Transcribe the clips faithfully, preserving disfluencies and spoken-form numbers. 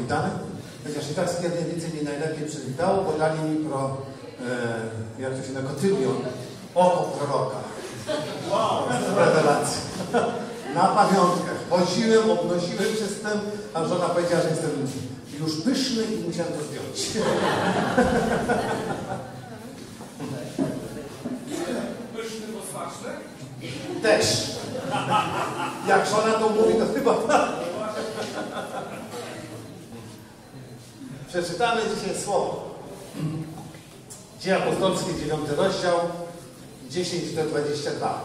przywitany. Chociaż i tak skierniewicy mi najlepiej przywitało, bo dali mi pro, e, jak to się na kotylion, oko proroka. Wow, rewelacja. Na pamiątkach. Chodziłem, obnosiłem się z tym, a żona powiedziała, że jestem już pyszny i musiałem to zdjąć. Pyszny, bo smaczny? Też. Jak żona to mówi, to chyba tak. Przeczytamy dzisiaj słowo. Dzieje apostolskie, dziewiąty rozdział, dziesięć do dwudziestu dwóch.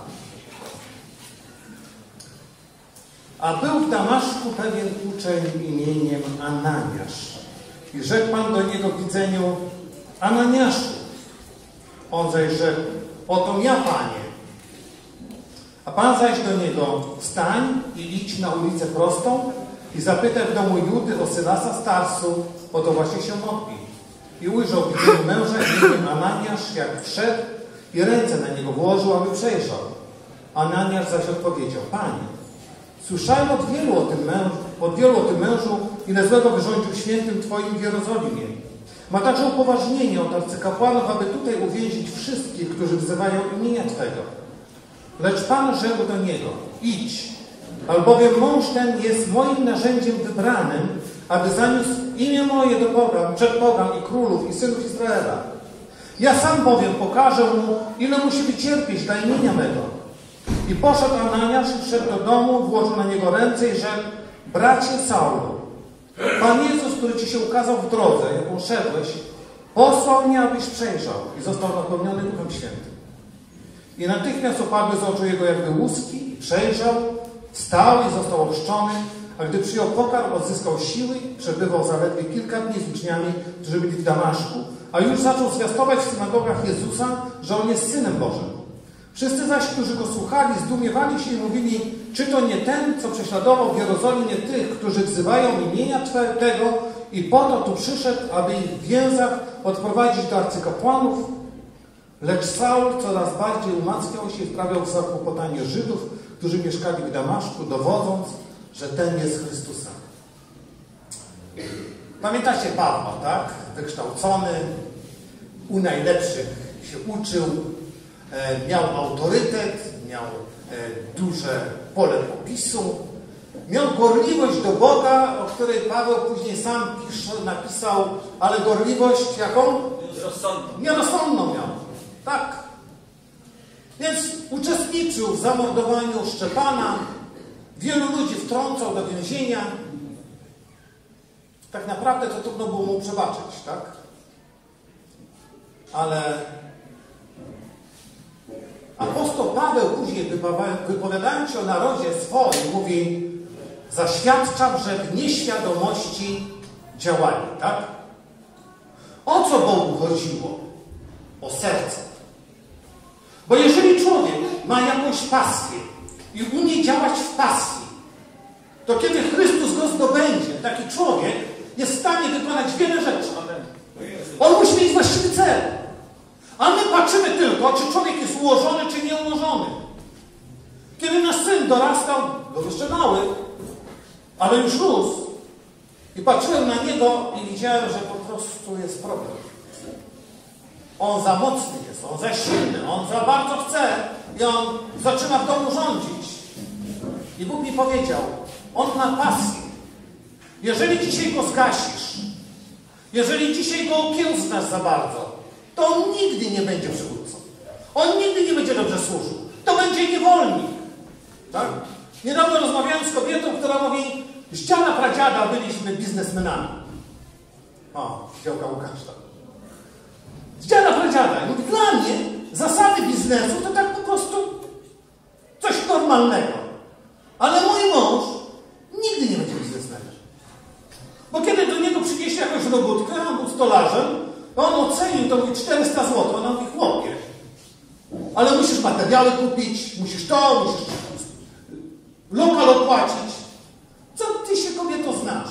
A był w Damaszku pewien uczeń imieniem Ananiasz. I rzekł Pan do niego w widzeniu: Ananiaszu. On zaś rzekł: oto ja, Panie. A Pan zaś do niego: wstań i idź na ulicę prostą i zapytaj w domu Judy o Sylasa z Tarsu, oto właśnie się modli. I ujrzał w widzeniu męża imieniem Ananiasz, jak wszedł i ręce na niego włożył, aby przejrzał. Ananiasz zaś odpowiedział: Panie, słyszałem od wielu o tym mężu, od wielu o tym mężu, ile złego wyrządził świętym Twoim w Jerozolimie. Ma także upoważnienie od arcykapłanów, aby tutaj uwięzić wszystkich, którzy wzywają imienia Twego. Lecz Pan rzekł do niego: idź, albowiem mąż ten jest moim narzędziem wybranym, aby zaniósł imię moje do Boga, przed pogan i królów i synów Izraela. Ja sam bowiem pokażę mu, ile musi wycierpieć dla imienia mego. I poszedł Ananiasz i wszedł do domu, włożył na niego ręce i rzekł: bracie Saulu, Pan Jezus, który Ci się ukazał w drodze, jaką szedłeś, posłał mnie, abyś przejrzał, i został napełniony Duchem Świętym. I natychmiast opadły z oczu jego jakby łuski, i przejrzał, wstał i został ochrzczony, a gdy przyjął pokarm, odzyskał siły i przebywał zaledwie kilka dni z uczniami, którzy byli w Damaszku, a już zaczął zwiastować w synagogach Jezusa, że On jest Synem Bożym. Wszyscy zaś, którzy Go słuchali, zdumiewali się i mówili: czy to nie ten, co prześladował w Jerozolimie tych, którzy wzywają imienia Twego, i po to tu przyszedł, aby ich w więzach odprowadzić do arcykapłanów? Lecz Saul coraz bardziej umacniał się i wprawiał w zakłopotanie Żydów, którzy mieszkali w Damaszku, dowodząc, że ten jest Chrystusem. Pamiętacie Pawła, tak? Wykształcony, u najlepszych się uczył, e, miał autorytet, miał e, duże pole popisu, miał gorliwość do Boga, o której Paweł później sam pisze, napisał, ale gorliwość jaką? Nierozsądną. Nierozsądną miał. Tak. Więc uczestniczył w zamordowaniu Szczepana, wielu ludzi wtrącał do więzienia. Tak naprawdę to trudno było mu przebaczyć, tak? Ale apostoł Paweł później, wypowiadając się o narodzie swoim, mówi: zaświadczam, że w nieświadomości działali, tak? O co Bogu chodziło? O serce. Bo jeżeli człowiek ma jakąś pasję i umie działać w pasji, to kiedy Chrystus go zdobędzie, taki człowiek jest w stanie wykonać wiele rzeczy. On musi mieć właściwy cel. A my patrzymy tylko, czy człowiek jest ułożony, czy nieułożony. Kiedy nasz syn dorastał, był jeszcze mały, ale już rósł, i patrzyłem na niego i widziałem, że po prostu jest problem. On za mocny jest, on za silny, on za bardzo chce i on zaczyna w domu rządzić. I Bóg mi powiedział: on ma pasję. Jeżeli dzisiaj go zgasisz, jeżeli dzisiaj go okiełznasz za bardzo, to on nigdy nie będzie przywódcą. On nigdy nie będzie dobrze służył. To będzie niewolnik. Tak? Niedawno rozmawiałem z kobietą, która mówi: z dziada pradziada byliśmy biznesmenami. O, działka Łukasza. Z dziada pradziada. I mówi: dla mnie zasady biznesu to tak po prostu coś normalnego. Ale mój mąż nigdy nie będzie biznesmenem. Bo kiedy do niego przynieśli jakąś robótkę, on był stolarzem, on ocenił to, mówi, czterysta złotych. Ona mówi: chłopie, ale musisz materiały kupić, musisz to, musisz lokal opłacić. Co ty się, kobieto, znasz?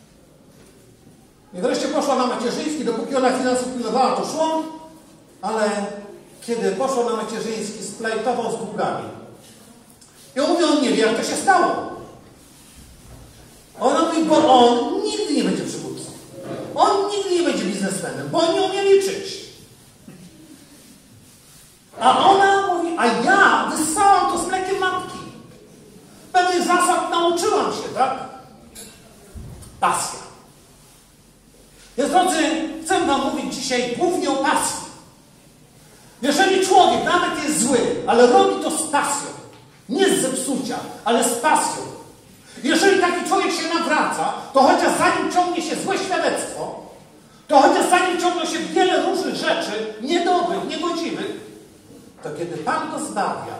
I wreszcie poszła na macierzyński, dopóki ona finansów pilnowała, to szło, ale kiedy poszła na macierzyński, splajtował z długami. I on mówi: on nie wie, jak to się stało. Ona mówi: bo on nigdy nie będzie przywódcą. nigdy nie będzie biznesmenem, bo on nie umie liczyć. A ona mówi, a ja wyssałam to z mlekiem matki. Pewnych zasad nauczyłam się, tak? Pasja. Więc drodzy, chcę wam mówić dzisiaj głównie o pasji. Jeżeli człowiek nawet jest zły, ale robi to z pasją, nie z zepsucia, ale z pasją. Jeżeli taki człowiek się nawraca, to chociaż zanim ciągnie się złe świadectwo, to chociaż zanim ciągną się wiele różnych rzeczy, niedobrych, niegodziwych, to kiedy Pan go zbawia,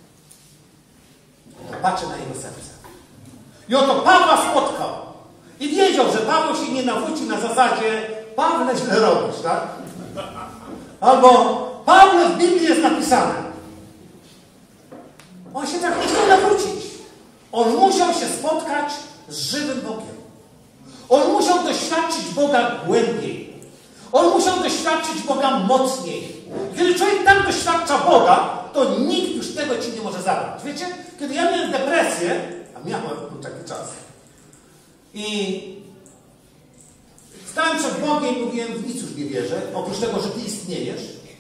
to patrzy na jego serce. I oto Pawła spotkał. I wiedział, że Paweł się nie nawróci na zasadzie Pawle źle robisz, tak? Albo Pawle w Biblii jest napisane. On się tak nie chciał nawrócić. On musiał się spotkać z żywym Bogiem. On musiał doświadczyć Boga głębiej. On musiał doświadczyć Boga mocniej. Kiedy człowiek tak doświadcza Boga, to nikt już tego ci nie może zabrać. Wiecie, kiedy ja miałem depresję, a miałem taki czas, i stałem przed Bogiem i mówiłem, w nic już nie wierzę, oprócz tego, że Ty istniejesz,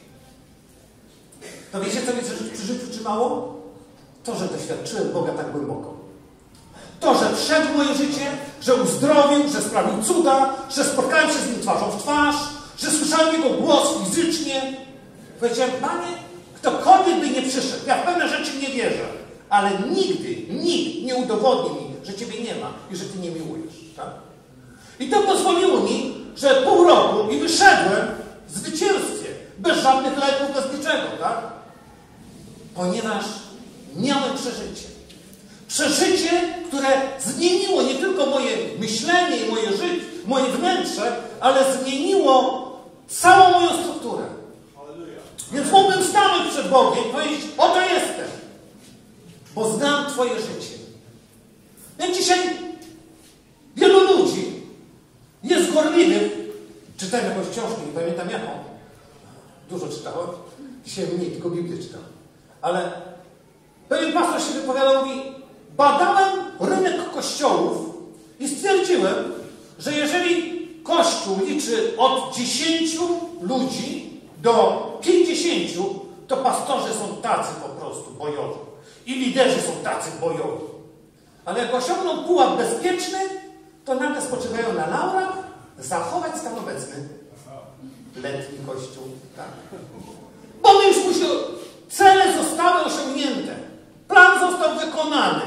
to wiecie, co mnie przy życiu trzymało? To, że doświadczyłem Boga tak głęboko. To, że wszedł w moje życie, że uzdrowił, że sprawił cuda, że spotkałem się z Nim twarzą w twarz, że słyszałem Jego głos fizycznie. Powiedziałem, Panie, ktokolwiek by nie przyszedł, ja w pewne rzeczy nie wierzę, ale nigdy, nikt nie udowodni mi, że Ciebie nie ma i że Ty nie miłujesz. Tak? I to pozwoliło mi, że pół roku i wyszedłem w zwycięstwie, bez żadnych leków, bez niczego, tak? Ponieważ miałem przeżycie. Przeżycie, które zmieniło nie tylko moje myślenie i moje życie, moje wnętrze, ale zmieniło całą moją strukturę. Więc mógłbym stanąć przed Bogiem i powiedzieć, oto jestem, bo znam Twoje życie. Więc dzisiaj wielu ludzi jest gorliwych. Czytałem jakąś książkę, nie pamiętam jaką. Dużo czytałem. Dzisiaj mniej, tylko Biblię czytam. Ale pewien pastor się wypowiadał, mówi, badałem rynek kościołów i stwierdziłem, że jeżeli Kościół liczy od dziesięciu ludzi do pięćdziesięciu, to pastorzy są tacy po prostu bojowi. I liderzy są tacy bojowi. Ale jak osiągną pułap bezpieczny, to nagle spoczywają na laurach zachować stan obecny. Letni Kościół, tak? Bo my już musimy, cele zostały osiągnięte. Plan został wykonany.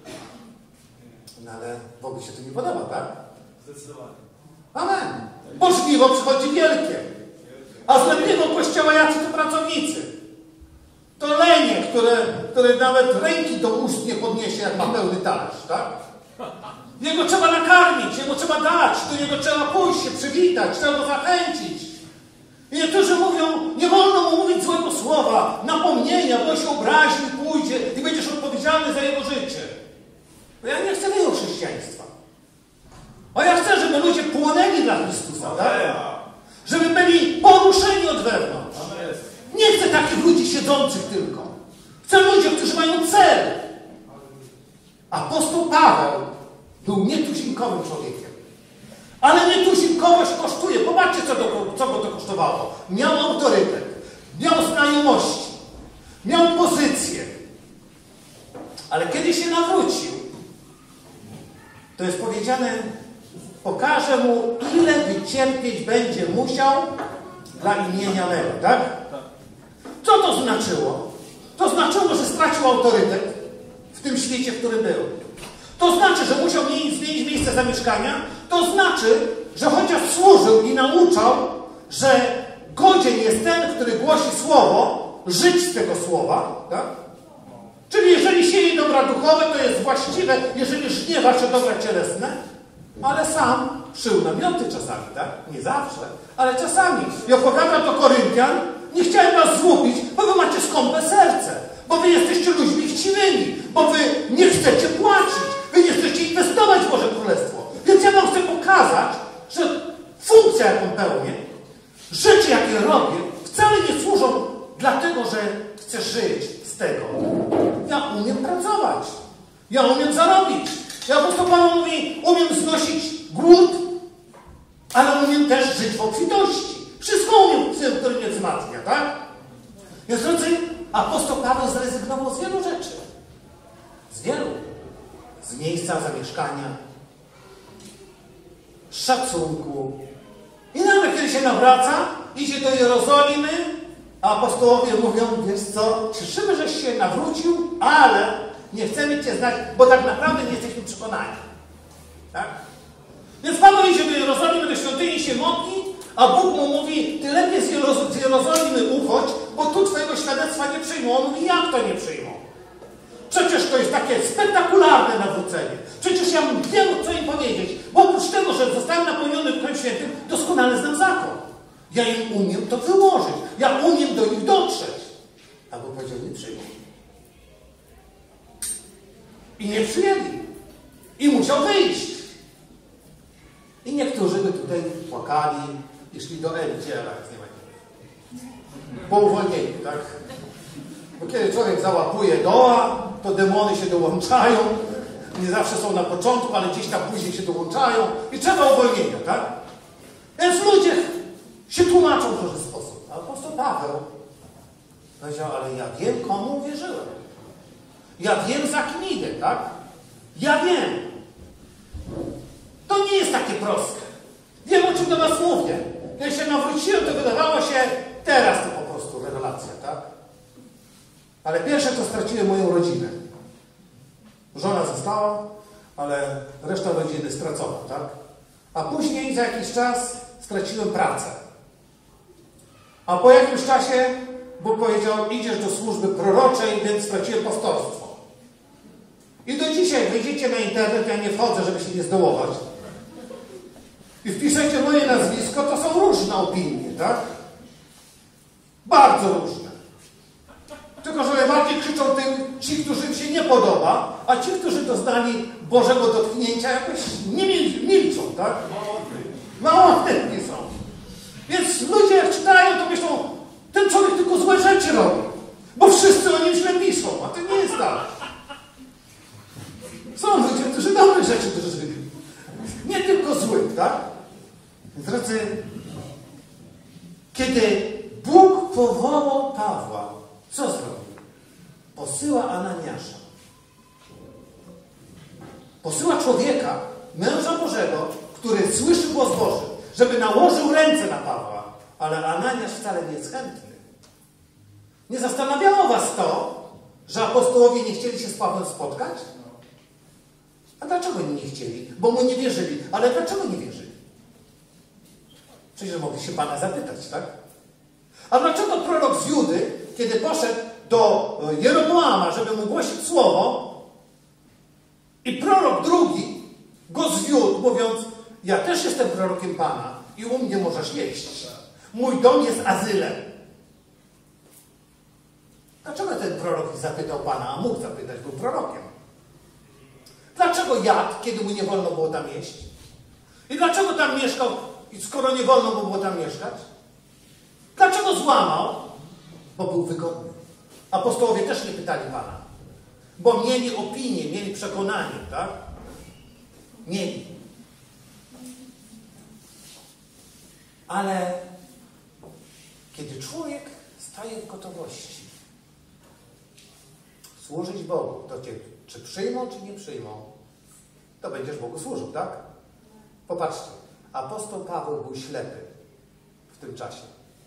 No ale Bogu się to nie podoba, tak? Zdecydowanie. Amen. Bo żniwo przychodzi wielkie. A z letniego kościoła jacy to pracownicy? To lenie, które, które nawet ręki do ust nie podniesie, jak ma pełny talerz, tak? Jego trzeba nakarmić, jego trzeba dać, do niego trzeba pójść, się przywitać, trzeba go zachęcić. I niektórzy mówią, nie wolno mu mówić złego słowa, napomnienia, bo się obrazi i pójdzie i będziesz odpowiedzialny za jego życie. Bo ja nie chcę tego chrześcijaństwa. A ja chcę, żeby ludzie płonęli dla Chrystusa, tak? Żeby byli poruszeni od wewnątrz. Nie chcę takich ludzi siedzących tylko. Chcę ludzi, którzy mają cel. Apostoł Paweł był nietuzinkowym człowiekiem. Ale nietuzinkowość kosztuje. Popatrzcie, co, do, co go to kosztowało. Miał autorytet, miał znajomości, miał pozycję. Ale kiedy się nawrócił, to jest powiedziane, pokażę mu, ile wycierpieć będzie musiał dla imienia mego, tak? Co to znaczyło? To znaczyło, że stracił autorytet w tym świecie, w którym był. To znaczy, że musiał zmienić miejsce zamieszkania. To znaczy, że chociaż służył i nauczał, że godzien jest ten, który głosi słowo, żyć z tego słowa, tak? Czyli jeżeli sieje dobra duchowe, to jest właściwe, jeżeli żnie wasze dobra cielesne, ale sam szył namioty czasami, tak? Nie zawsze, ale czasami. I opowiadam do Koryntian, nie chciałem was złupić, bo wy macie skąpe serce, bo wy jesteście ludźmi chciwymi, bo wy nie chcecie płacić, wy nie chcecie inwestować w Boże Królestwo. Więc ja wam chcę pokazać, że funkcja, jaką pełnię, rzeczy, jakie robię, wcale nie służą dlatego, że chcę żyć z tego. Ja umiem pracować. Ja umiem zarobić. Ja apostoł Paweł mówi, umiem znosić głód, ale umiem też żyć w obfitości. Wszystko umiem w tym, który mnie wzmacnia, tak? Więc drodzy, apostoł Paweł zrezygnował z wielu rzeczy. Z wielu. Z miejsca zamieszkania, z szacunku. I nawet kiedy się nawraca, idzie do Jerozolimy, a apostołowie mówią, wiesz co, cieszymy, żeś się nawrócił, ale nie chcemy Cię znać, bo tak naprawdę nie jesteśmy przekonani. Tak? Więc Paweł idzie do Jerozolimy, do świątyni się modli, a Bóg mu mówi, ty lepiej z, Jeroz- z Jerozolimy uchodź, bo tu Twojego świadectwa nie przyjmą. On mówi, jak to nie przyjmą? Przecież to jest takie spektakularne nawrócenie. Przecież ja wiem, co im powiedzieć. Bo oprócz tego, że zostałem napełniony Duchem Świętym, doskonale znam zakon. Ja im umiem to wyłożyć. Ja umiem do nich dotrzeć. A Bóg powiedział, nie przyjmą. I nie przyjęli. I musiał wyjść. I niektórzy by tutaj płakali i szli do Eli, gdzie Ela jest, nie ma nie. Po uwolnieniu, tak? Bo kiedy człowiek załapuje doła, to demony się dołączają. Nie zawsze są na początku, ale gdzieś tam później się dołączają. I trzeba uwolnienia, tak? Więc ludzie się tłumaczą w różny sposób. A apostoł Paweł powiedział, ale ja wiem, komu uwierzyłem. Ja wiem, za kim idę, tak? Ja wiem. To nie jest takie proste. Wiem, o czym do was mówię. Kiedy się nawróciłem, to wydawało się, teraz to po prostu rewelacja, tak? Ale pierwsze to straciłem moją rodzinę. Żona została, ale reszta rodziny stracona, tak? A później za jakiś czas straciłem pracę. A po jakimś czasie Bóg powiedział, idziesz do służby proroczej, więc straciłem pastorstwo. I do dzisiaj wejdziecie na internet, ja nie wchodzę, żeby się nie zdołować. I wpiszecie moje nazwisko, to są różne opinie, tak? Bardzo różne. Tylko, że najbardziej krzyczą tym ci, którym się nie podoba, a ci, którzy doznali Bożego dotknięcia, jakoś nie mil milczą, tak? Mało chętni są. Więc ludzie jak czytają, to myślą, ten człowiek tylko złe rzeczy robi, bo wszyscy o nim źle piszą, a to nie jest tak. Są ludzie, którzy dobre rzeczy drżyli. Nie tylko złych, tak? Drodzy, kiedy Bóg powołał Pawła, co zrobił? Posyła Ananiasza. Posyła człowieka, męża Bożego, który słyszy głos Boży, żeby nałożył ręce na Pawła. Ale Ananiasz wcale nie jest chętny. Nie zastanawiało was to, że apostołowie nie chcieli się z Pawłem spotkać? A dlaczego nie chcieli? Bo mu nie wierzyli. Ale dlaczego nie wierzyli? Przecież mogli się Pana zapytać, tak? A dlaczego prorok z Judy, kiedy poszedł do Jeroboama, żeby mu głosić słowo, i prorok drugi go zwiódł, mówiąc, ja też jestem prorokiem Pana i u mnie możesz jeść. Mój dom jest azylem. Dlaczego ten prorok zapytał Pana, a mógł zapytać, był prorokiem? Dlaczego jadł, kiedy mu nie wolno było tam jeść? I dlaczego tam mieszkał, skoro nie wolno mu było tam mieszkać? Dlaczego złamał? Bo był wygodny. Apostołowie też nie pytali Pana. Bo mieli opinię, mieli przekonanie, tak? Mieli. Ale kiedy człowiek staje w gotowości służyć Bogu, to cię czy przyjmą, czy nie przyjmą, to będziesz Bogu służył, tak? Popatrzcie, apostoł Paweł był ślepy w tym czasie.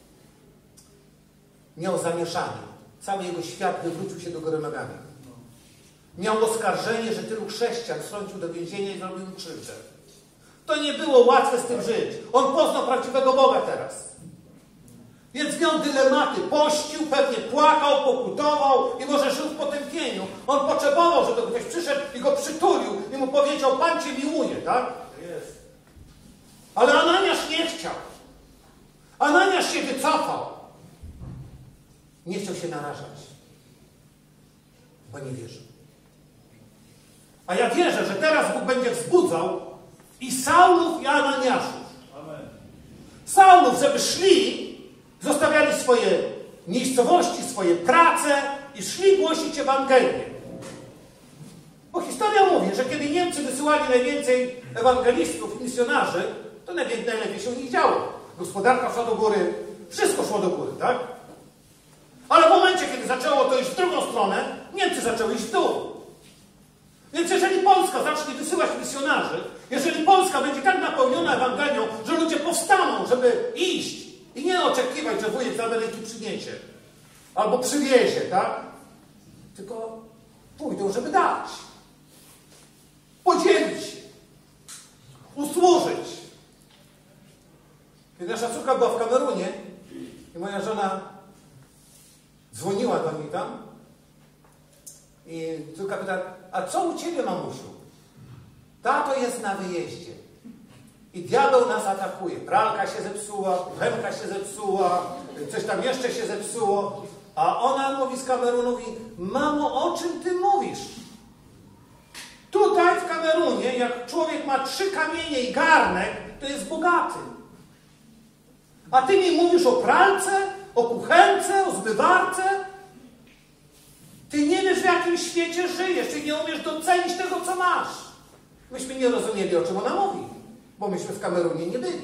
Miał zamieszanie. Cały jego świat wywrócił się do góry nogami. Miał oskarżenie, że tylu chrześcijan wtrącił do więzienia i zrobił im krzywdę. To nie było łatwe z tym żyć. On poznał prawdziwego Boga teraz. Więc miał dylematy. Pościł, pewnie płakał, pokutował i może żył w potępieniu. On potrzebował, żeby ktoś przyszedł i go przytulił i mu powiedział, Pan Cię miłuje, tak? Jest. Ale Ananiasz nie chciał. Ananiasz się wycofał. Nie chciał się narażać. Bo nie wierzył. A ja wierzę, że teraz Bóg będzie wzbudzał i Saulów, i Ananiaszów. Amen. Saulów, żeby szli, zostawiali swoje miejscowości, swoje prace i szli głosić Ewangelię. Bo historia mówi, że kiedy Niemcy wysyłali najwięcej ewangelistów, misjonarzy, to najlepiej, najlepiej się u nich działo. Gospodarka szła do góry, wszystko szło do góry, tak? Ale w momencie, kiedy zaczęło to iść w drugą stronę, Niemcy zaczęły iść w dół. Więc jeżeli Polska zacznie wysyłać misjonarzy, jeżeli Polska będzie tak napełniona Ewangelią, że ludzie powstaną, żeby iść i nie oczekiwać, że wujek z Ameryki przyniesie albo przywiezie, tak? Tylko pójdą, żeby dać. Podzielić się. Usłużyć. Kiedy nasza córka była w Kamerunie i moja żona dzwoniła do niej tam i córka pyta, a co u ciebie, mamusiu? Tato jest na wyjeździe i diabeł nas atakuje. Pralka się zepsuła, kuchenka się zepsuła, coś tam jeszcze się zepsuło. A ona mówi z Kamerunu, mówi, mamo, o czym ty mówisz? Tutaj w Kamerunie, jak człowiek ma trzy kamienie i garnek, to jest bogaty. A ty mi mówisz o pralce, o kuchence, o zbywarce? Ty nie wiesz, w jakim świecie żyjesz, ty nie umiesz docenić tego, co masz. Myśmy nie rozumieli, o czym ona mówi, bo myśmy w Kamerunie nie byli.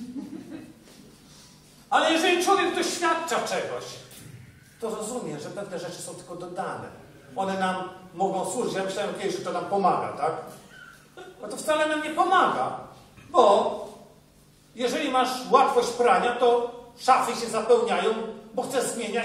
Ale jeżeli człowiek doświadcza czegoś, to rozumie, że pewne rzeczy są tylko dodane. One nam mogą służyć. Ja myślałem kiedyś, że to nam pomaga, tak? No to wcale nam nie pomaga, bo jeżeli masz łatwość prania, to szafy się zapełniają, bo chcesz zmieniać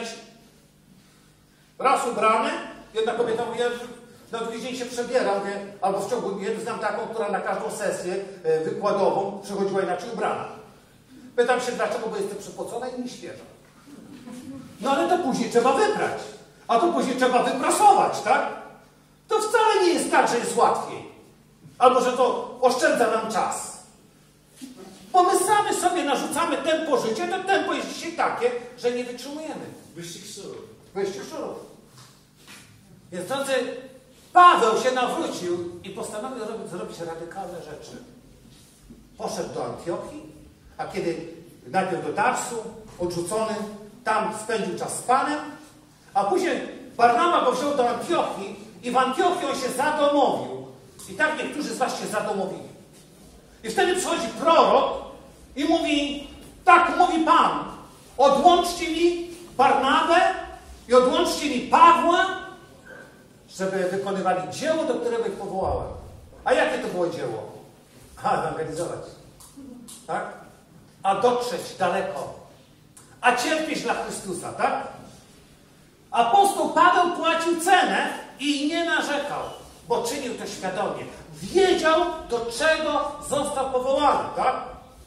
raz ubrane. Jedna kobieta mówi, ja na drugi dzień się przebieram, wie, albo w ciągu dnia znam taką, która na każdą sesję wykładową przychodziła inaczej ubrana. Pytam się dlaczego, bo jestem przypocona i nie świeża. No ale to później trzeba wyprać, a to później trzeba wyprasować, tak? To wcale nie jest tak, że jest łatwiej. Albo że to oszczędza nam czas. Bo my sami sobie narzucamy tempo życia, to tempo jest dzisiaj takie, że nie wytrzymujemy. Wyścig szurów. Wyścig szurów. Więc drodzy, Paweł się nawrócił i postanowił zrobić, zrobić radykalne rzeczy. Poszedł do Antiochii, a kiedy najpierw do Tarsu, odrzucony, tam spędził czas z Panem, a później Barnaba go wziął do Antiochii i w Antiochii on się zadomowił. I tak niektórzy z was się zadomowili. I wtedy przychodzi prorok i mówi, tak mówi Pan, odłączcie mi Barnabę i odłączcie mi Pawła, żeby wykonywali dzieło, do którego ich powołałem. A jakie to było dzieło? A, ewangelizować. Tak? A dotrzeć daleko. A cierpieć dla Chrystusa, tak? Apostoł Paweł płacił cenę i nie narzekał, bo czynił to świadomie. Wiedział, do czego został powołany, tak?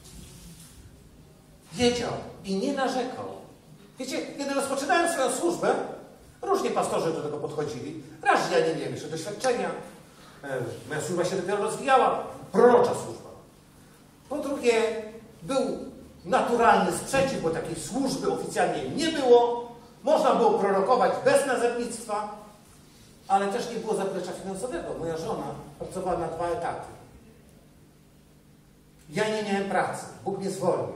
Wiedział i nie narzekał. Wiecie, kiedy rozpoczynałem swoją służbę, różnie pastorzy do tego podchodzili. Raz, że ja nie miałem jeszcze doświadczenia. Moja służba się dopiero rozwijała. Prorocza służba. Po drugie, był naturalny sprzeciw, bo takiej służby oficjalnie nie było. Można było prorokować bez nazewnictwa, ale też nie było zaplecza finansowego. Moja żona pracowała na dwa etaty. Ja nie miałem pracy. Bóg mnie zwolnił.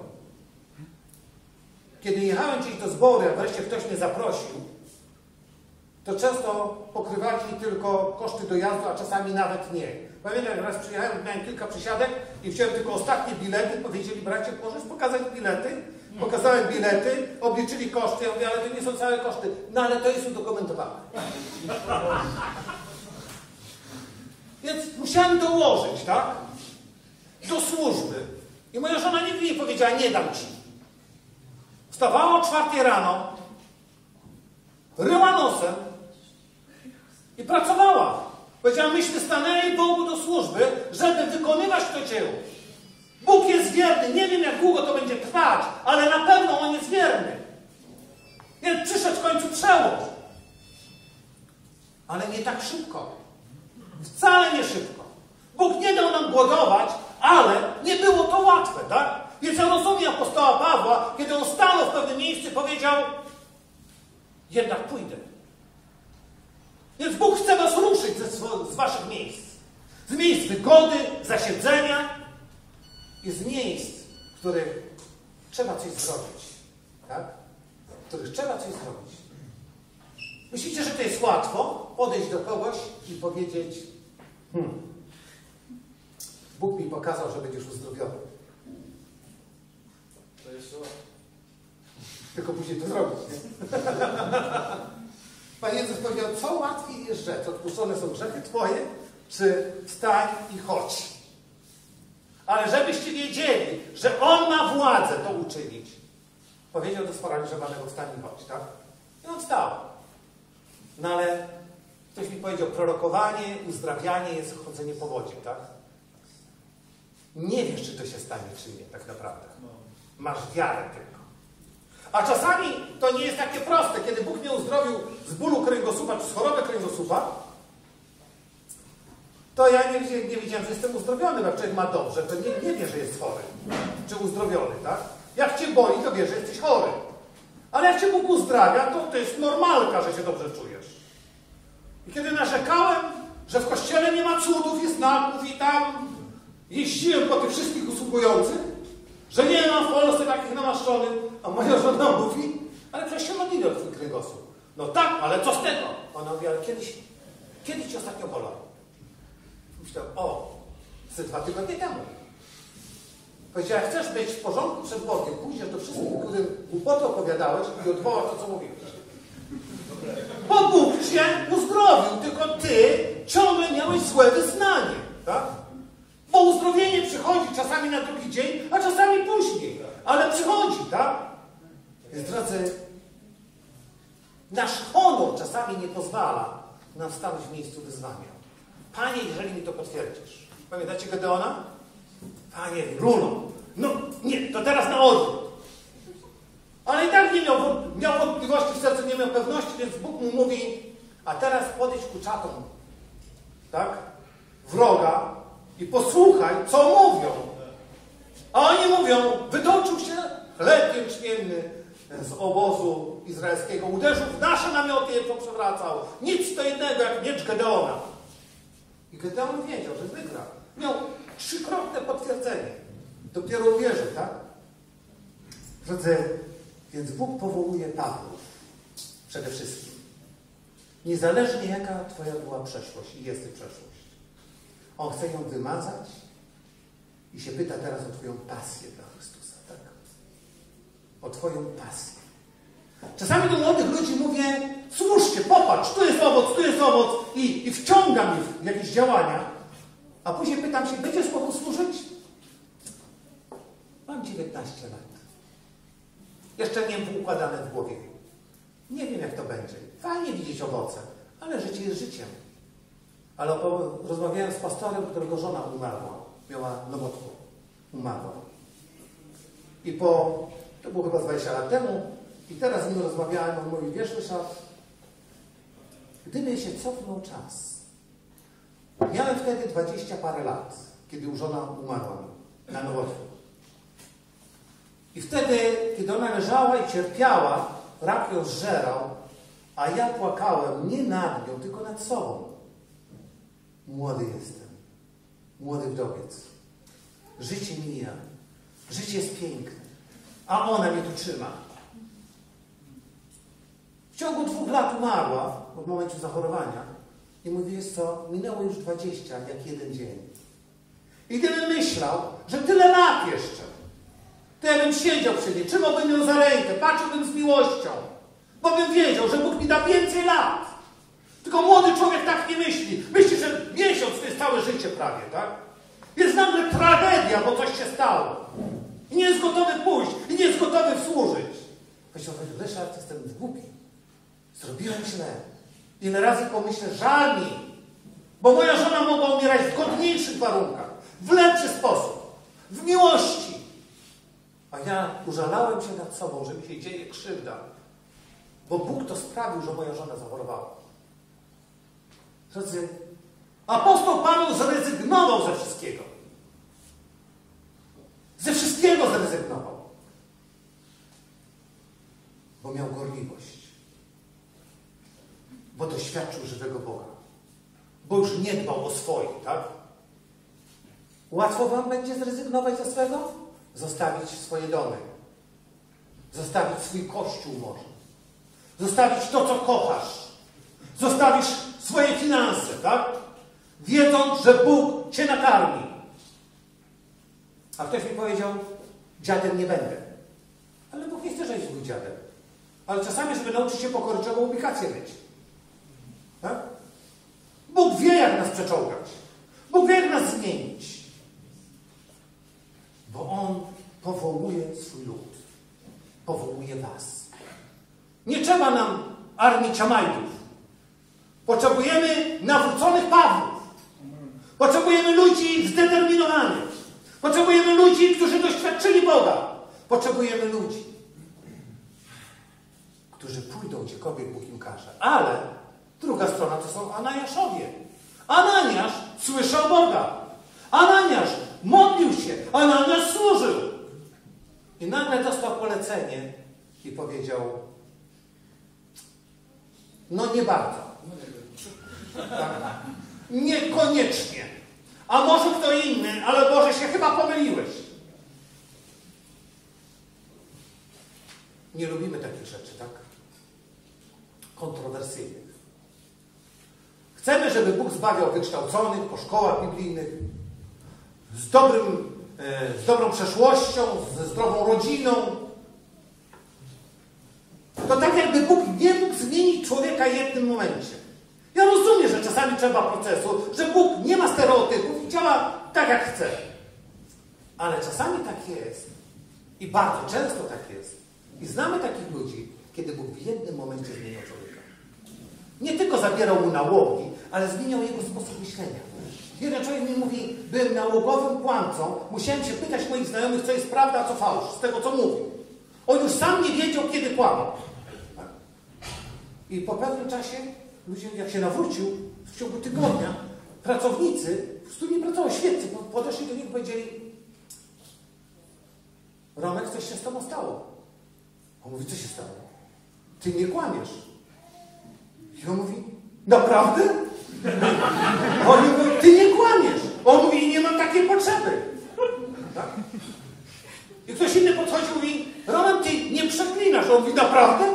Kiedy jechałem gdzieś do zboru, a wreszcie ktoś mnie zaprosił, to często pokrywali tylko koszty dojazdu, a czasami nawet nie. Pamiętam, jak raz przyjechałem, miałem kilka przysiadek i wziąłem tylko ostatnie bilety. Powiedzieli, bracie, możesz pokazać bilety? Pokazałem bilety, obliczyli koszty. Ja mówię, ale to nie są całe koszty. No ale to jest udokumentowane. Więc musiałem dołożyć, tak? Do służby. I moja żona nigdy nie powiedziała, nie dam ci. Wstawała o czwartej rano, ryła nosem i pracowała. Powiedziała, myśmy stanęli Bogu do służby, żeby wykonywać to dzieło. Bóg jest wierny. Nie wiem, jak długo to będzie trwać, ale na pewno On jest wierny. Więc przyszedł w końcu przełom. Ale nie tak szybko. Wcale nie szybko. Bóg nie dał nam głodować, ale nie było to łatwe, tak? Więc ja rozumiem apostoła Pawła, kiedy on stanął w pewnym miejscu i powiedział, jednak pójdę. Więc Bóg chce was ruszyć ze, z waszych miejsc. Z miejsc wygody, zasiedzenia i z miejsc, w których trzeba coś zrobić. Tak? W których trzeba coś zrobić. Myślicie, że to jest łatwo? Podejść do kogoś i powiedzieć, hmm, Bóg mi pokazał, że będziesz uzdrowiony. To jeszcze raz. Tylko później to zrobić, nie? Pan Jezus powiedział, co łatwiej jest rzec? Odpuszczone są grzechy Twoje, czy wstań i chodź? Ale żebyście wiedzieli, że On ma władzę to uczynić, powiedział do sparaliżowanego, wstań i chodź, tak? I on wstał. No ale ktoś mi powiedział, prorokowanie, uzdrawianie jest chodzenie po wodzie, tak? Nie wiesz, czy to się stanie, czy nie, tak naprawdę. Masz wiarę tylko. A czasami to nie jest takie proste. Kiedy Bóg mnie uzdrowił z bólu kręgosłupa, czy z choroby kręgosłupa, to ja nie, nie wiedziałem, że jestem uzdrowiony. Bo jak człowiek ma dobrze, to nie, nie wie, że jest chory. Czy uzdrowiony, tak? Jak cię boli, to wie, że jesteś chory. Ale jak cię Bóg uzdrawia, to to jest normalka, że się dobrze czujesz. I kiedy narzekałem, że w kościele nie ma cudów i znaków i tam jeździłem po tych wszystkich usługujących, że nie ma w Polsce takich namaszczonych, a moja żona mówi, ale przecież się modlili o twój kręgosłup. No tak, ale co z tego? Ona mówi, ale kiedyś, kiedy ci ostatnio bolało? Myślałem, o, ze dwa tygodnie temu. Powiedziała, jak chcesz być w porządku przed Bogiem, pójdziesz do wszystkich, którym głupoty opowiadałeś i odwołasz to, co mówiłeś. Bo Bóg cię uzdrowił, tylko ty ciągle miałeś złe wyznanie, tak? Bo uzdrowienie przychodzi czasami na drugi dzień, a czasami później. Ale przychodzi, tak? Więc drodzy, nasz honor czasami nie pozwala nam stanąć w miejscu wyzwania. Panie, jeżeli mi to potwierdzisz. Pamiętacie Gedeona? Panie, runo. No nie, to teraz na odwrót. Ale i tak nie miał, miał wątpliwości w sercu, nie miał pewności, więc Bóg mu mówi, a teraz podejdź ku czatom, tak? Wroga i posłuchaj, co mówią. A oni mówią, wytoczył się chleb jęczmienny z obozu izraelskiego, uderzył w nasze namioty i je poprzewracał. Nic to jednego jak miecz Gedeona. I Gedeon wiedział, że wygra. Miał trzykrotne potwierdzenie. Dopiero uwierzył, tak? Drodzy, więc Bóg powołuje Pawłów. Przede wszystkim. Niezależnie jaka twoja była przeszłość i jest ty przeszłość. On chce ją wymazać i się pyta teraz o twoją pasję dla Chrystusa, tak? O twoją pasję. Czasami do młodych ludzi mówię, słuchajcie, popatrz, tu jest owoc, tu jest owoc i, i wciągam ich w jakieś działania, a później pytam się, będziesz Bogu służyć? Mam dziewiętnaście lat. Jeszcze nie mam układane w głowie. Nie wiem, jak to będzie. Fajnie widzieć owoce, ale życie jest życiem. Ale rozmawiałem z pastorem, którego żona umarła. Miała nowotwór. Umarła. I po, to było chyba dwadzieścia lat temu, i teraz z nim rozmawiałem, on mówi, wiesz, Ryszard, gdyby się cofnął czas, miałem wtedy dwadzieścia parę lat, kiedy u żona umarła mi na nowotwór. I wtedy, kiedy ona leżała i cierpiała, rak ją zżerał, a ja płakałem nie nad nią, tylko nad sobą. Młody jestem. Młody wdowiec. Życie mija. Życie jest piękne. A ona mnie tu trzyma. W ciągu dwóch lat umarła, w momencie zachorowania. I mówi, jest co, minęło już dwadzieścia, jak jeden dzień. I gdybym myślał, że tyle lat jeszcze, to ja bym siedział przy niej, trzymałbym ją za rękę, patrzyłbym z miłością, bo bym wiedział, że Bóg mi da więcej lat. Tylko młody człowiek tak nie myśli. Myśli, że miesiąc to jest całe życie prawie, tak? Jest nagle tragedia, bo coś się stało. I nie jest gotowy pójść, i nie jest gotowy służyć. Powiedział, Ryszard, jestem głupi. Zrobiłem źle. Ile razy pomyślę, żal mi, bo moja żona mogła umierać w godniejszych warunkach, w lepszy sposób, w miłości. A ja użalałem się nad sobą, że mi się dzieje krzywda, bo Bóg to sprawił, że moja żona zachorowała. Drodzy, apostoł Paweł zrezygnował ze wszystkiego. Ze wszystkiego zrezygnował. Bo miał gorliwość. Bo doświadczył żywego Boga. Bo już nie dbał o swoich, tak? Łatwo wam będzie zrezygnować ze swego? Zostawić swoje domy. Zostawić swój kościół może. Zostawić to, co kochasz. Zostawisz swoje finanse, tak? Wiedząc, że Bóg cię nakarmi. A ktoś mi powiedział, dziadem nie będę. dziadem. Ale czasami, żeby nauczyć się pokory, trzeba ubikację mieć. Tak? Bóg wie, jak nas przeczołgać. Bóg wie, jak nas zmienić. Bo On powołuje swój lud. Powołuje was. Nie trzeba nam armii Ciamajdów. Potrzebujemy nawróconych Pawłów. Potrzebujemy ludzi zdeterminowanych. Potrzebujemy ludzi, którzy doświadczyli Boga. Potrzebujemy ludzi, którzy pójdą, gdziekolwiek Bóg im każe. Ale druga strona to są Ananiaszowie. Ananiasz słyszał Boga. Ananiasz modlił się. Ananiasz służył. I nagle dostał polecenie i powiedział: no nie bardzo. Tak. Niekoniecznie. A może kto inny, ale Boże, się chyba pomyliłeś. Nie lubimy takich rzeczy, tak? Kontrowersyjnych. Chcemy, żeby Bóg zbawiał wykształconych po szkołach biblijnych, z, dobrym, z dobrą przeszłością, ze zdrową rodziną. To tak, jakby Bóg nie mógł zmienić człowieka w jednym momencie. Ja rozumiem, że czasami trzeba procesu, że Bóg nie ma stereotypów i działa tak, jak chce. Ale czasami tak jest. I bardzo często tak jest. I znamy takich ludzi, kiedy Bóg w jednym momencie zmieniał człowieka. Nie tylko zabierał mu nałogi, ale zmieniał jego sposób myślenia. Jeden człowiek mi mówi: byłem nałogowym kłamcą, musiałem się pytać moich znajomych, co jest prawda, a co fałsz, z tego, co mówił. On już sam nie wiedział, kiedy kłamał. I po pewnym czasie ludzie, jak się nawrócił, w ciągu tygodnia, pracownicy, po prostu nie pracował, świetnie, podeszli do niego i powiedzieli: Romek, coś się z tobą stało. On mówi: co się stało? Ty nie kłamiesz. I on mówi: naprawdę? On mówi: ty nie kłamiesz. On mówi: nie mam takiej potrzeby. Tak? I ktoś inny podchodzi i mówi: Roman, ty nie przeklinasz. On mówi: naprawdę?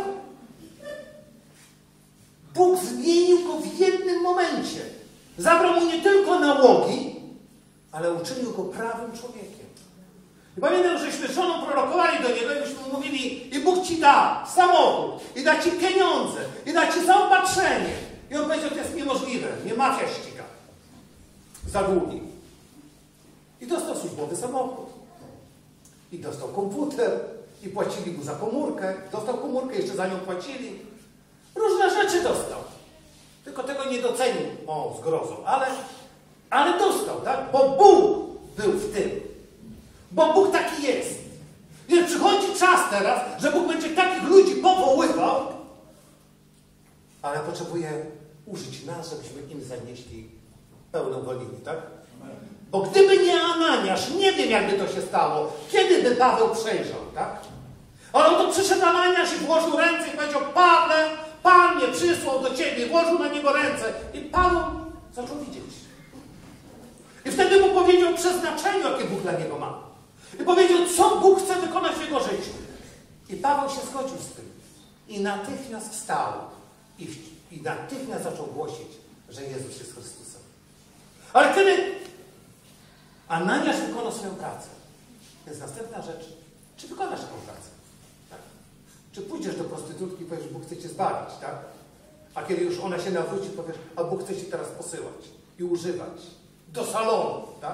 Bóg zmienił go w jednym momencie. Zabrał mu nie tylko nałogi, ale uczynił go prawym człowiekiem. I pamiętam, żeśmy z żoną prorokowali do niego i myśmy mówili: i Bóg ci da samochód, i da ci pieniądze, i da ci zaopatrzenie. I on powiedział: to jest niemożliwe, mnie mafia ściga za długi. I dostał służbowy samochód. I dostał komputer. I płacili mu za komórkę. Dostał komórkę, jeszcze za nią płacili. Różne rzeczy dostał. Tylko tego nie docenił, o, zgrozą. Ale, ale dostał, tak? Bo Bóg był w tym. Bo Bóg taki jest. Więc przychodzi czas teraz, że Bóg będzie takich ludzi powoływał, ale potrzebuje użyć nas, żebyśmy im zanieśli pełną woliny, tak? Bo gdyby nie Ananiasz, nie wiem, jakby to się stało, kiedy by Paweł przejrzał, tak? Ale oto przyszedł Ananiasz i włożył ręce i powiedział: Pawle, Pan mnie przysłał do ciebie, włożył na niego ręce. I Paweł zaczął widzieć. I wtedy mu powiedział o przeznaczeniu, jakie Bóg dla niego ma. I powiedział, co Bóg chce wykonać w jego życiu. I Paweł się zgodził z tym. I natychmiast wstał. I, i natychmiast zaczął głosić, że Jezus jest Chrystusem. Ale kiedy Ananiasz wykonał swoją pracę, to jest następna rzecz. Czy wykonasz taką pracę? Tak? Czy pójdziesz do prostytutki i powiesz: Bóg chce cię zbawić, tak? A kiedy już ona się nawróci, powiesz: a Bóg chce cię teraz posyłać i używać do salonu, tak?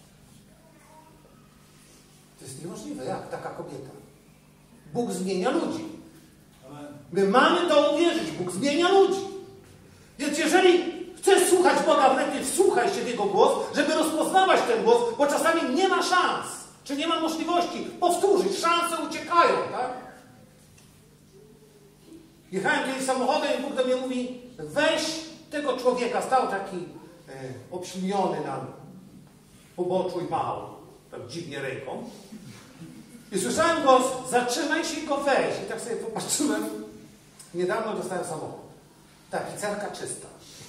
To jest niemożliwe. Jak taka kobieta? Bóg zmienia ludzi. My mamy to uwierzyć. Bóg zmienia ludzi. Więc jeżeli chcesz słuchać Boga, lepiej wsłuchaj się w Jego głos, żeby rozpoznawać ten głos, bo czasami nie ma szans, czy nie ma możliwości powtórzyć. Szanse uciekają, tak? Jechałem kiedyś samochodem i Bóg do mnie mówi: weź tego człowieka. Stał taki e, obśliniony na poboczu i machał tak dziwnie ręką. I słyszałem głos: zatrzymaj się i go weź. I tak sobie popatrzyłem. Niedawno dostałem samochód. Taki, cerka czysta.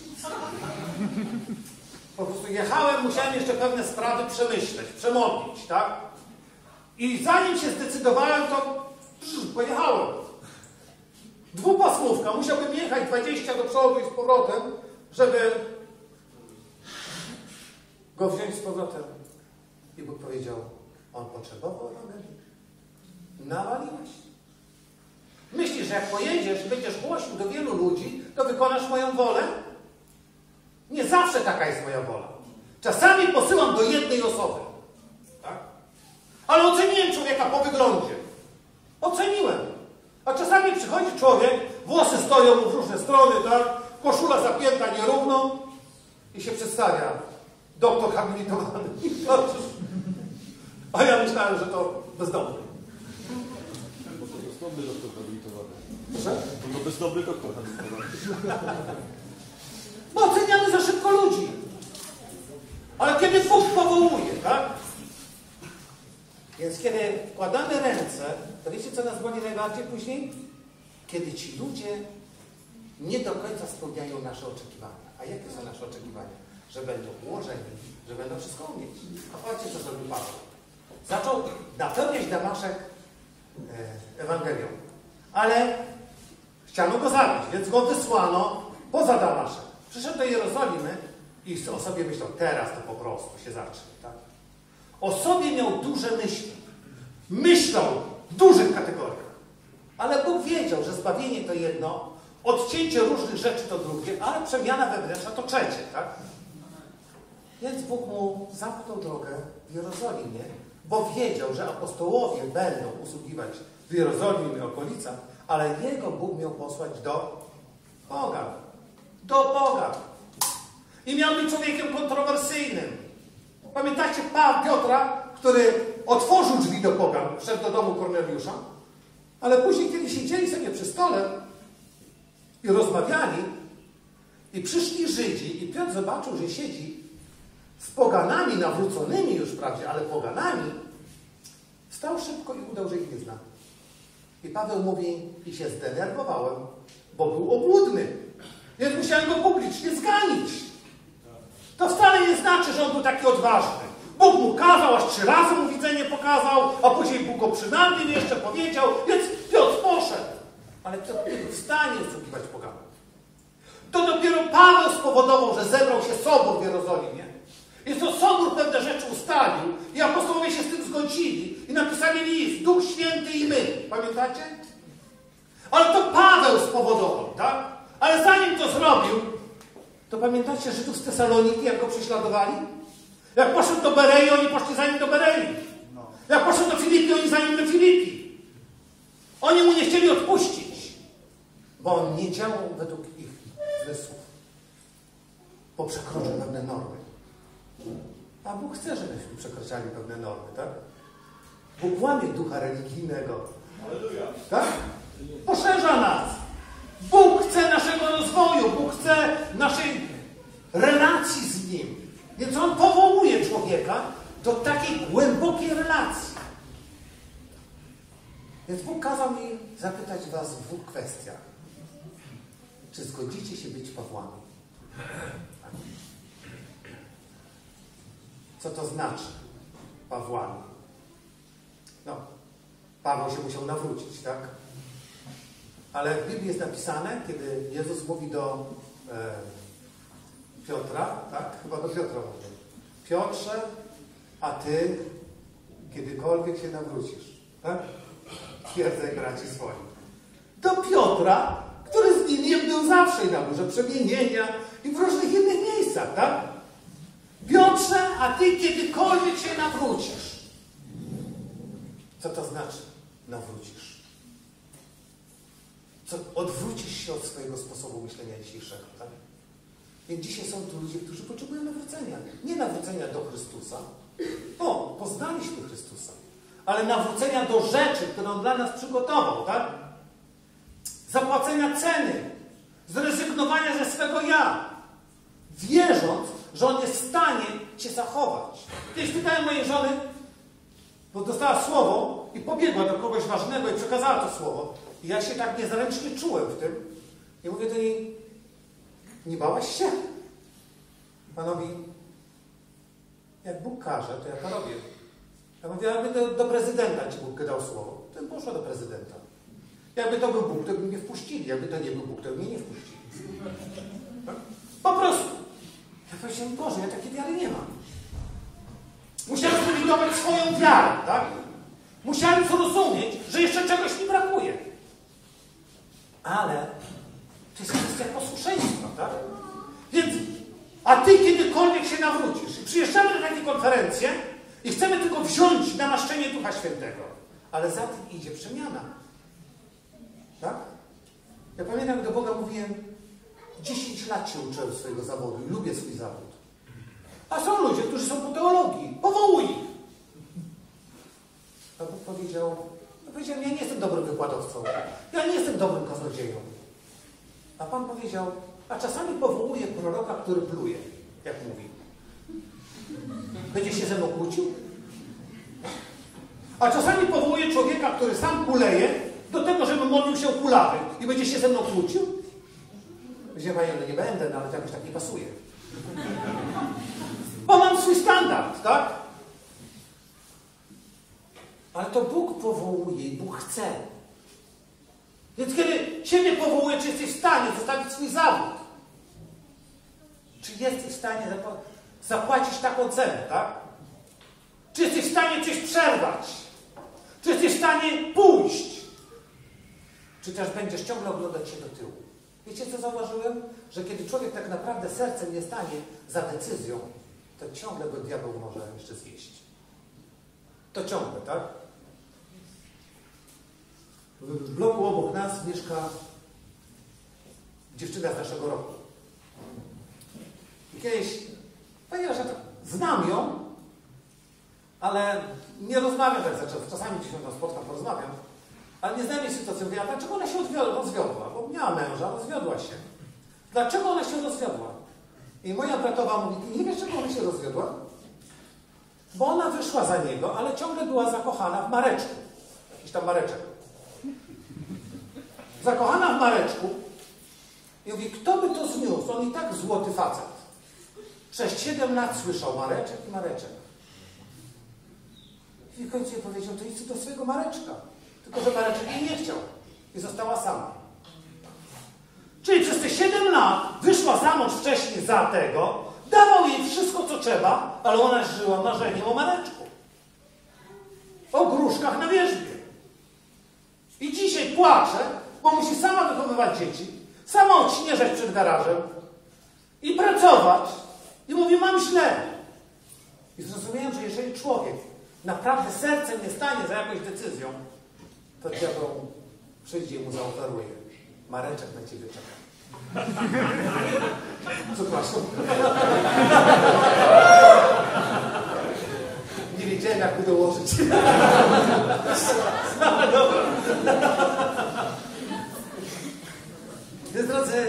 Po prostu jechałem, musiałem jeszcze pewne sprawy przemyśleć, przemodlić, tak? I zanim się zdecydowałem, to psz, pojechałem. Dwupasmówka. Musiałbym jechać dwadzieścia do przodu i z powrotem, żeby go wziąć z powrotem. I Bóg powiedział: on potrzebował Ewangelii. Nawaliłeś. Myślisz, że jak pojedziesz i będziesz głosił do wielu ludzi, to wykonasz moją wolę? Nie zawsze taka jest moja wola. Czasami posyłam do jednej osoby. Tak? Ale oceniłem człowieka po wyglądzie. Oceniłem. A czasami przychodzi człowiek, włosy stoją mu w różne strony, tak? Koszula zapięta nierówno i się przedstawia. Doktor habilitowany. A ja myślałem, że to bezdomny. Bezdomny doktor habilitowany. Proszę? To bezdomny doktor habilitowany. Bo oceniamy za szybko ludzi. Ale kiedy Bóg powołuje, tak? Więc kiedy wkładamy ręce, to wiecie, co nas boli najbardziej później? Kiedy ci ludzie nie do końca spełniają nasze oczekiwania. A jakie są nasze oczekiwania? Że będą ułożeni, że będą wszystko umieć. A patrzcie, co zrobił Paweł. Zaczął napełniać Damaszek e, Ewangelią. Ale chciano go zabić, więc go wysłano poza Damaszek. Przyszedł do Jerozolimy i o sobie myślał, teraz to po prostu się zacznie. Tak? O sobie miał duże myśli. Myślał w dużych kategoriach. Ale Bóg wiedział, że zbawienie to jedno, odcięcie różnych rzeczy to drugie, ale przemiana wewnętrzna to trzecie. Tak? Więc Bóg mu zamknął drogę w Jerozolimie, bo wiedział, że apostołowie będą usługiwać w Jerozolimie i okolicach, ale jego Bóg miał posłać do Boga. Do Boga. I miał być człowiekiem kontrowersyjnym. Pamiętacie Piotra, który otworzył drzwi do pogan, wszedł do domu Korneliusza, ale później, kiedy siedzieli sobie przy stole i rozmawiali, i przyszli Żydzi, i Piotr zobaczył, że siedzi z poganami nawróconymi już wprawdzie, ale poganami, wstał szybko i udał, że ich nie zna. I Paweł mówi, i się zdenerwowałem, bo był obłudny. Więc musiałem go publicznie zganić. To wcale nie znaczy, że on był taki odważny. Bóg mu kazał, aż trzy razy mu widzenie pokazał, a później Bóg go przynajmniej jeszcze powiedział, więc Piotr poszedł. Ale Piotr nie był w stanie usługiwać poganom. To dopiero Paweł spowodował, że zebrał się sobór w Jerozolimie. I to sobór pewne rzeczy ustalił i apostołowie się z tym zgodzili i napisali list, Duch Święty i my. Pamiętacie? Ale to Paweł spowodował, tak? Ale zanim to zrobił, to pamiętacie Żydów z Tesaloniki, jak go prześladowali? Jak poszedł do Berei, oni poszli za nim do Berei. Jak poszedł do Filipi, oni za nim do Filipi. Oni mu nie chcieli odpuścić, bo on nie działał według ich zmysłów, bo przekroczył pewne normy. A Bóg chce, żebyśmy przekraczali pewne normy, tak? Bóg łamie ducha religijnego. Tak? Poszerza nas. Bóg chce naszego rozwoju. Bóg chce naszej relacji z Nim. Więc On powołuje człowieka do takiej głębokiej relacji. Więc Bóg kazał mi zapytać was w dwóch kwestiach. Czy zgodzicie się być Pawłami? Co to znaczy Pawłami? No, Paweł się musiał nawrócić, tak? Ale w Biblii jest napisane, kiedy Jezus mówi do e, Piotra, tak? Chyba do Piotra mówi. Piotrze, a ty kiedykolwiek się nawrócisz, tak? Twierdzaj braci swoich. Do Piotra, który z nim był zawsze i na górze przemienienia i w różnych innych miejscach, tak? Piotrze, a ty kiedykolwiek się nawrócisz. Co to znaczy nawrócisz? Co, odwrócisz się od swojego sposobu myślenia dzisiejszego, tak? Więc dzisiaj są tu ludzie, którzy potrzebują nawrócenia. Nie nawrócenia do Chrystusa. O, poznaliśmy Chrystusa. Ale nawrócenia do rzeczy, które On dla nas przygotował, tak? Zapłacenia ceny. Zrezygnowania ze swego ja. Wierząc, że On jest w stanie cię zachować. Kiedyś pytałem mojej żony, bo dostała słowo i pobiegła do kogoś ważnego i przekazała to słowo. I ja się tak niezręcznie czułem w tym. I mówię do niej, nie bałaś się? Pan mówi, jak Bóg każe, to ja to robię. Ja mówię, jakby do, do prezydenta ci Bóg dał słowo, to bym poszła do prezydenta. Jakby to był Bóg, to by mnie wpuścili. Jakby to nie był Bóg, to by mnie nie wpuścili. Tak? Po prostu. Ja powiedziałem, Boże, ja takiej wiary nie mam. Musiałem zrealizować swoją wiarę, tak? Musiałem zrozumieć, że jeszcze czegoś mi brakuje. Ale to jest kwestia posłuszeństwa, tak? Więc, a ty kiedykolwiek się nawrócisz. Przyjeżdżamy na takie konferencje i chcemy tylko wziąć namaszczenie Ducha Świętego. Ale za tym idzie przemiana. Tak? Ja pamiętam, jak do Boga mówiłem, dziesięć lat się uczyłem swojego zawodu i lubię swój zawód. A są ludzie, którzy są po teologii. Powołuj ich. A Bóg powiedział, no powiedział, ja nie jestem dobrym wykładowcą. Ja nie jestem dobrym kaznodzieją. A Pan powiedział, a czasami powołuje proroka, który pluje, jak mówi. Będzie się ze mną kłócił? A czasami powołuje człowieka, który sam kuleje, do tego, żeby modlił się kulawy i będzie się ze mną kłócił? Powiedział, no nie będę, no, ale to jakoś tak nie pasuje. Bo mam swój standard, tak? Ale to Bóg powołuje i Bóg chce. Więc kiedy Ciebie powołuje, czy jesteś w stanie zostawić swój zawód? Czy jesteś w stanie zapłacić taką cenę, tak? Czy jesteś w stanie coś przerwać? Czy jesteś w stanie pójść? Czy też będziesz ciągle oglądać się do tyłu? Wiecie, co zauważyłem? Że kiedy człowiek tak naprawdę sercem nie stanie za decyzją, to ciągle go diabeł może jeszcze zjeść. To ciągle, tak? W bloku obok nas mieszka dziewczyna z naszego roku. I kiedyś, ponieważ ja tak znam ją, ale nie rozmawiam tak za często. Czasami gdzieś się tam spotkam, porozmawiam, ale nie znam jej sytuacji. Mówię, a dlaczego ona się rozwiodła? Bo miała męża, rozwiodła się. Dlaczego ona się rozwiodła? I moja bratowa mówi, ty nie wiesz, czego ona się rozwiodła? Bo ona wyszła za niego, ale ciągle była zakochana w Mareczku. Jakiś tam Mareczek. Zakochana w Mareczku. I mówi, kto by to zniósł? On i tak złoty facet. Przez siedem lat słyszał Mareczek i Mareczek. I w końcu jej powiedział, to idź do swojego Mareczka. Tylko że Mareczek jej nie chciał. I została sama. Czyli przez te siedem lat wyszła za mąż wcześniej za tego, dawał jej wszystko, co trzeba, ale ona żyła marzeniem o Mareczku. O gruszkach na wierzbie. I dzisiaj płacze, bo musi sama wychowywać dzieci, sama odśnieżać przed garażem i pracować. I mówi, mam źle. I zrozumiałem, że jeżeli człowiek naprawdę sercem nie stanie za jakąś decyzją, to diabeł przyjdzie i mu zaoferuje. Mareczek na ciebie czeka. Przepraszam. Nie wiedziałem, jak go dołożyć. No, dobra. Więc drodzy,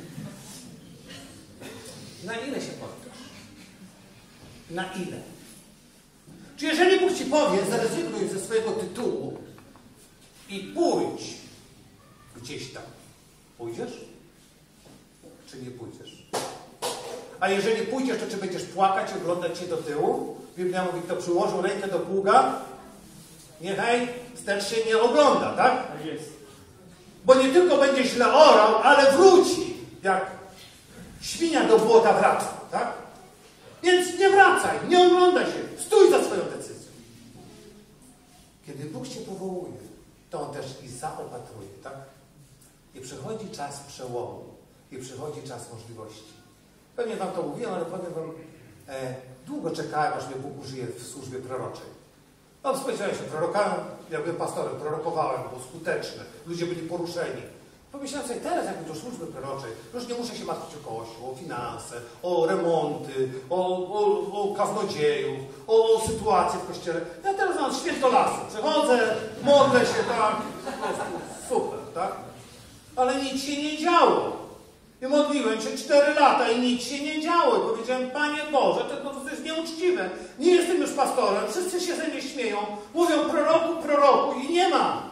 na ile się podpisz? Na ile? Czy jeżeli Bóg ci powie, zrezygnuj ze swojego tytułu i pójdź gdzieś tam, pójdziesz? Czy nie pójdziesz? A jeżeli pójdziesz, to czy będziesz płakać i oglądać się do tyłu? Biblia mówi, kto przyłożył rękę do pługa, niechaj wstecz się nie ogląda, tak? Tak jest. Bo nie tylko będzie źle orał, ale wróci, jak świnia do błota wraca, tak? Więc nie wracaj, nie oglądaj się, stój za swoją decyzją. Kiedy Bóg cię powołuje, to On też i zaopatruje, tak? I przychodzi czas przełomu, i przychodzi czas możliwości. Pewnie wam to mówiłem, ale powiem wam, e, długo czekałem, aż mnie Bóg użyje w służbie proroczej. No, spodziewałem się, prorokałem, ja byłem pastorem, prorokowałem, było skuteczne, ludzie byli poruszeni. Pomyślałem sobie, teraz jak do służby proroczej, już nie muszę się martwić o kościół, o finanse, o remonty, o, o, o kaznodziejów, o, o sytuację w kościele. Ja teraz mam święto lasu, przechodzę, modlę się, tak, po prostu super, tak? Ale nic się nie działo. I modliłem się cztery lata i nic się nie działo. I powiedziałem, Panie Boże, to, no, to jest nieuczciwe. Nie jestem już pastorem, wszyscy się ze mnie śmieją, mówią proroku, proroku i nie ma.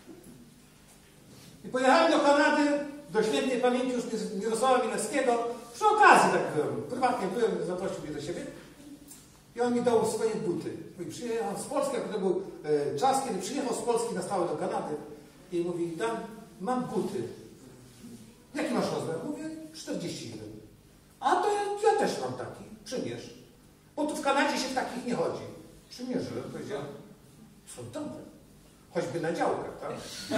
I pojechałem do Kanady, do świętej pamięci już Mirosława Milewskiego. Przy okazji tak byłem, prywatnie byłem, zaprosił mnie do siebie. I on mi dał swoje buty. I przyjechał z Polski, to był e, czas, kiedy przyjechał z Polski na stałe do Kanady. I mówi, Dan, mam buty. Jaki masz rozmiar? Mówię, czterdzieści jeden. A to ja, ja też mam taki. Przymierz. Bo tu w Kanadzie się w takich nie chodzi. Przymierzyłem, powiedziałem, są dobre. Choćby na działkę, tak?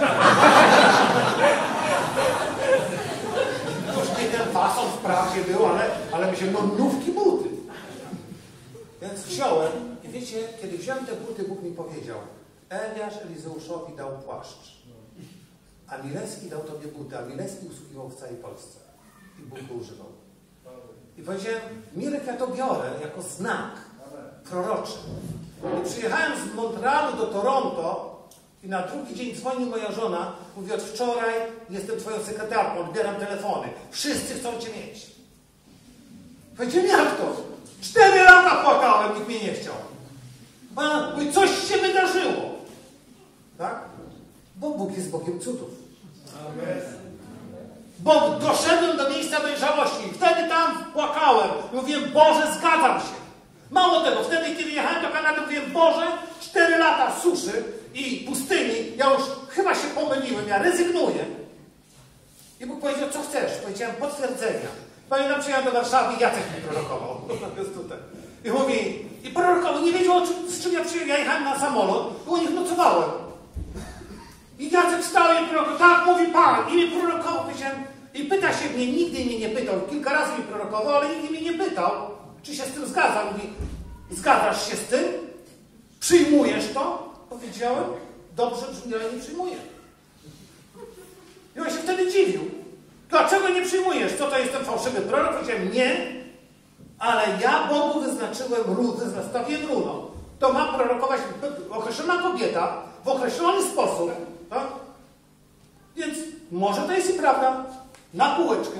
Już nie ten fason wprawdzie był, ale, ale myślę, no nówki buty. Więc wziąłem i wiecie, kiedy wziąłem te buty, Bóg mi powiedział: Eliasz Elizeuszowi dał płaszcz, a Milewski dał tobie buty, a Milewski usługiwał w całej Polsce. I Bóg go używał. I powiedziałem: Mirek, ja to biorę jako znak proroczy. I przyjechałem z Montrealu do Toronto i na drugi dzień dzwoni moja żona, mówi: od wczoraj jestem twoją sekretarką, odbieram telefony. Wszyscy chcą cię mieć. Powiedziałem: jak to? Cztery lata płakałem, nikt mnie nie chciał. Pan mówi: coś się wydarzyło. Tak? Bo Bóg jest Bogiem cudów. Amen. Bo doszedłem do miejsca dojrzałości. Wtedy tam płakałem. Mówiłem: Boże, zgadzam się. Mało tego, wtedy, kiedy jechałem do Kanady, mówiłem: Boże, cztery lata suszy i pustyni, ja już chyba się pomyliłem, ja rezygnuję. I Bóg powiedział: co chcesz? Powiedziałem: potwierdzenia. Pamiętam, przyjechałem do Warszawy i Jacek mi prorokował. Jest tutaj. I mówi, i prorokował, nie wiedział, z czym ja przyjechałem. Ja jechałem na samolot i u nich nocowałem. I Jacek stał i prorokował: tak, mówi Pan. I mi prorokował. Powiedziałem, i pyta się mnie, nigdy mnie nie pytał. Kilka razy mi prorokował, ale nigdy mnie nie pytał, czy się z tym zgadza. Mówi: zgadzasz się z tym? Przyjmujesz to? Powiedziałem: dobrze brzmi, ale nie przyjmuję. I on się wtedy dziwił. Dlaczego nie przyjmujesz? Co to jest ten fałszywy prorok? Powiedziałem: nie, ale ja Bogu wyznaczyłem rudę, nastawiłem runo. To ma prorokować określona kobieta w określony sposób. Tak? Więc może to jest i prawda. Na półeczkę.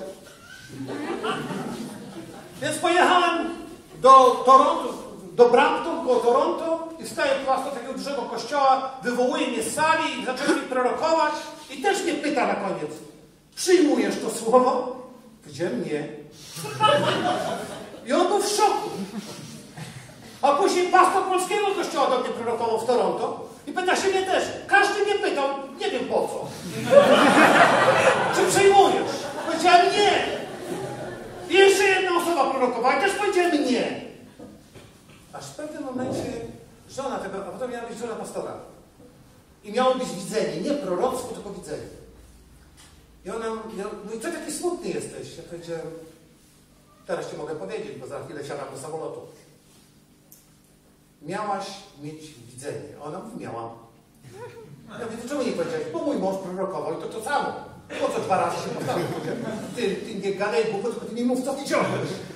Więc pojechałem do Toronto, do Brampton, koło Toronto i staję prosto takiego dużego kościoła, wywołuje mnie z sali i zaczął mi prorokować i też mnie pyta na koniec: przyjmujesz to słowo? Powiedziałem: nie. I on był w szoku. A później pastor polskiego kościoła do mnie prorokował w Toronto i pyta się mnie też. Każdy mnie pytał, nie wiem po co. Czy przyjmujesz? Powiedziałem: nie. I jeszcze jedna osoba prorokowała i też powiedziałem: nie. Aż w pewnym momencie żona tego, a potem miała być żona pastora. I miało być widzenie, nie proroctwo, tylko widzenie. I ona mówi: co taki smutny jesteś? Ja powiedziałem: teraz ci mogę powiedzieć, bo za chwilę siadam do samolotu. Miałaś mieć widzenie. Ona mówi: miałam. Ja mówię: to czemu nie powiedziałeś? Bo mój mąż prorokował i to to samo. Po co dwa razy się powtarzał? Ty, ty nie gadaj głupot, tylko ty mi mów, co widziałeś.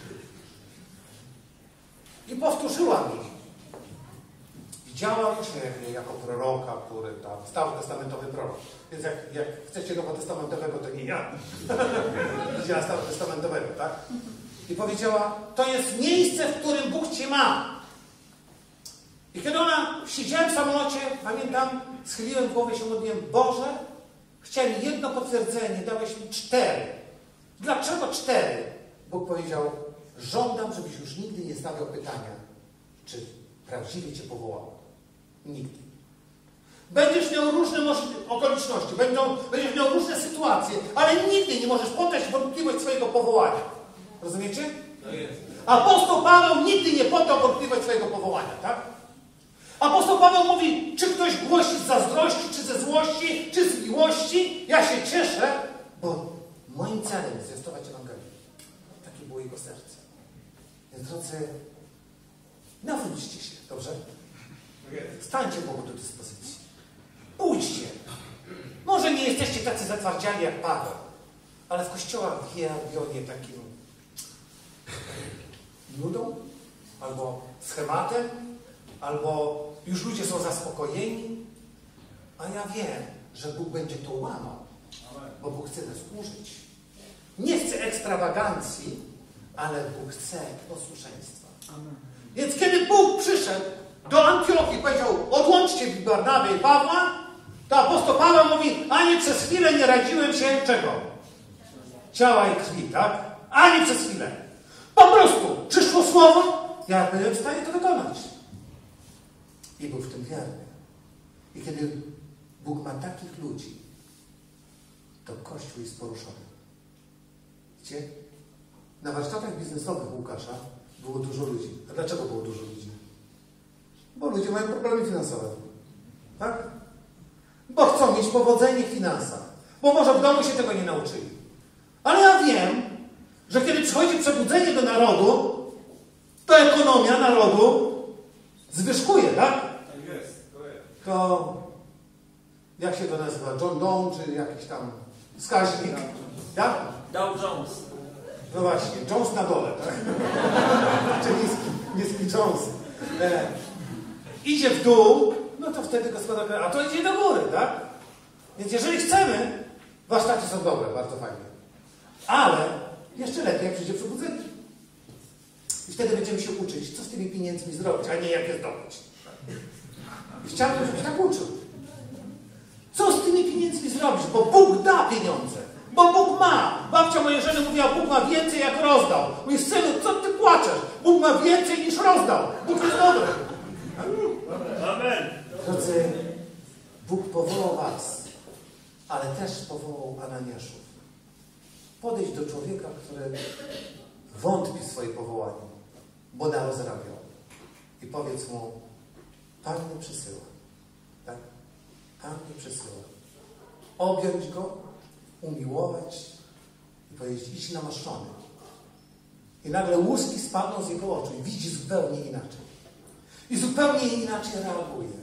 I powtórzyła mi. Widziałam Ciebie jako proroka, który tam, starotestamentowy prorok. Więc jak, jak chcecie nowotestamentowego, to nie ja. Widziała starotestamentowego, tak? I powiedziała: to jest miejsce, w którym Bóg Cię ma. I kiedy ona, siedziałem w samolocie, pamiętam, schyliłem głowę, się modliłem: Boże, chciałem jedno potwierdzenie, dałeś mi cztery. Dlaczego cztery? Bóg powiedział: żądam, żebyś już nigdy nie stawiał pytania, czy prawdziwie Cię powołał. Nigdy. Będziesz miał różne okoliczności, będą, będziesz miał różne sytuacje, ale nigdy nie możesz poddać wątpliwość swojego powołania. Rozumiecie? To jest. Apostoł Paweł nigdy nie poddał wątpliwość swojego powołania, tak? Apostoł Paweł mówi: czy ktoś głosi z zazdrości, czy ze złości, czy z miłości? Ja się cieszę, bo moim celem jest zwiastować Ewangelię. Takie było jego serce. Więc drodzy, nawróćcie się, dobrze? Stańcie Bogu do dyspozycji. Pójdźcie. Może nie jesteście tacy zatwardziali jak Paweł, ale w kościołach w Hierabionie takim nudą, albo schematem, albo już ludzie są zaspokojeni, a ja wiem, że Bóg będzie to łamał, bo Bóg chce nas użyć. Nie chce ekstrawagancji, ale Bóg chce posłuszeństwa. Więc kiedy Bóg przyszedł do Antiochii i powiedział: odłączcie Barnabę i Pawła, to apostoł Paweł mówi: ani przez chwilę nie radziłem się czego? Ciała i krwi, tak? Ani przez chwilę. Po prostu przyszło słowo, ja byłem w stanie to wykonać. I był w tym wierny. I kiedy Bóg ma takich ludzi, to Kościół jest poruszony. Widzicie? Na warsztatach biznesowych Łukasza było dużo ludzi. A dlaczego było dużo ludzi? Bo ludzie mają problemy finansowe. Tak? bo chcą mieć powodzenie w finansach, bo może w domu się tego nie nauczyli. Ale ja wiem, że kiedy przychodzi przebudzenie do narodu, to ekonomia narodu zwyżkuje, tak? Tak jest, to jest. To jak się to nazywa? John Doe czy jakiś tam wskaźnik? Tak? Dow Jones. No właśnie, Jones na dole, tak? Czy niski, niski Jones. E, idzie w dół, no to wtedy gospodarka, a to idzie do góry, tak? Więc jeżeli chcemy, warsztaty są dobre, bardzo fajne. Ale jeszcze lepiej, jak przyjdzie przebudzenie. I wtedy będziemy się uczyć, co z tymi pieniędzmi zrobić, a nie jak je zdobyć. I chciałbym, żebyś tak uczył. Co z tymi pieniędzmi zrobić? Bo Bóg da pieniądze. Bo Bóg ma. Babcia mojej żony mówiła, Bóg ma więcej jak rozdał. Mój synu, co ty płaczesz? Bóg ma więcej niż rozdał. Bóg jest dobry. Amen. Drodzy, Bóg powołał was, ale też powołał Ananiaszów. Podejdź do człowieka, który wątpi w swoje powołanie, bo narozrabiał. I powiedz mu, Pan mnie przysyła. Tak? Pan mnie przysyła. Objąć go, umiłować i powiedzieć, idź namaszczony. I nagle łuski spadną z jego oczu i widzi zupełnie inaczej. I zupełnie inaczej reaguje.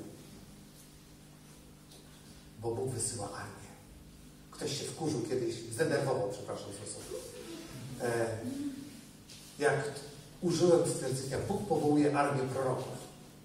Bo Bóg wysyła armię. Ktoś się wkurzył kiedyś, zdenerwował, przepraszam, sposób. E, jak użyłem stwierdzenia, Bóg powołuje armię proroków.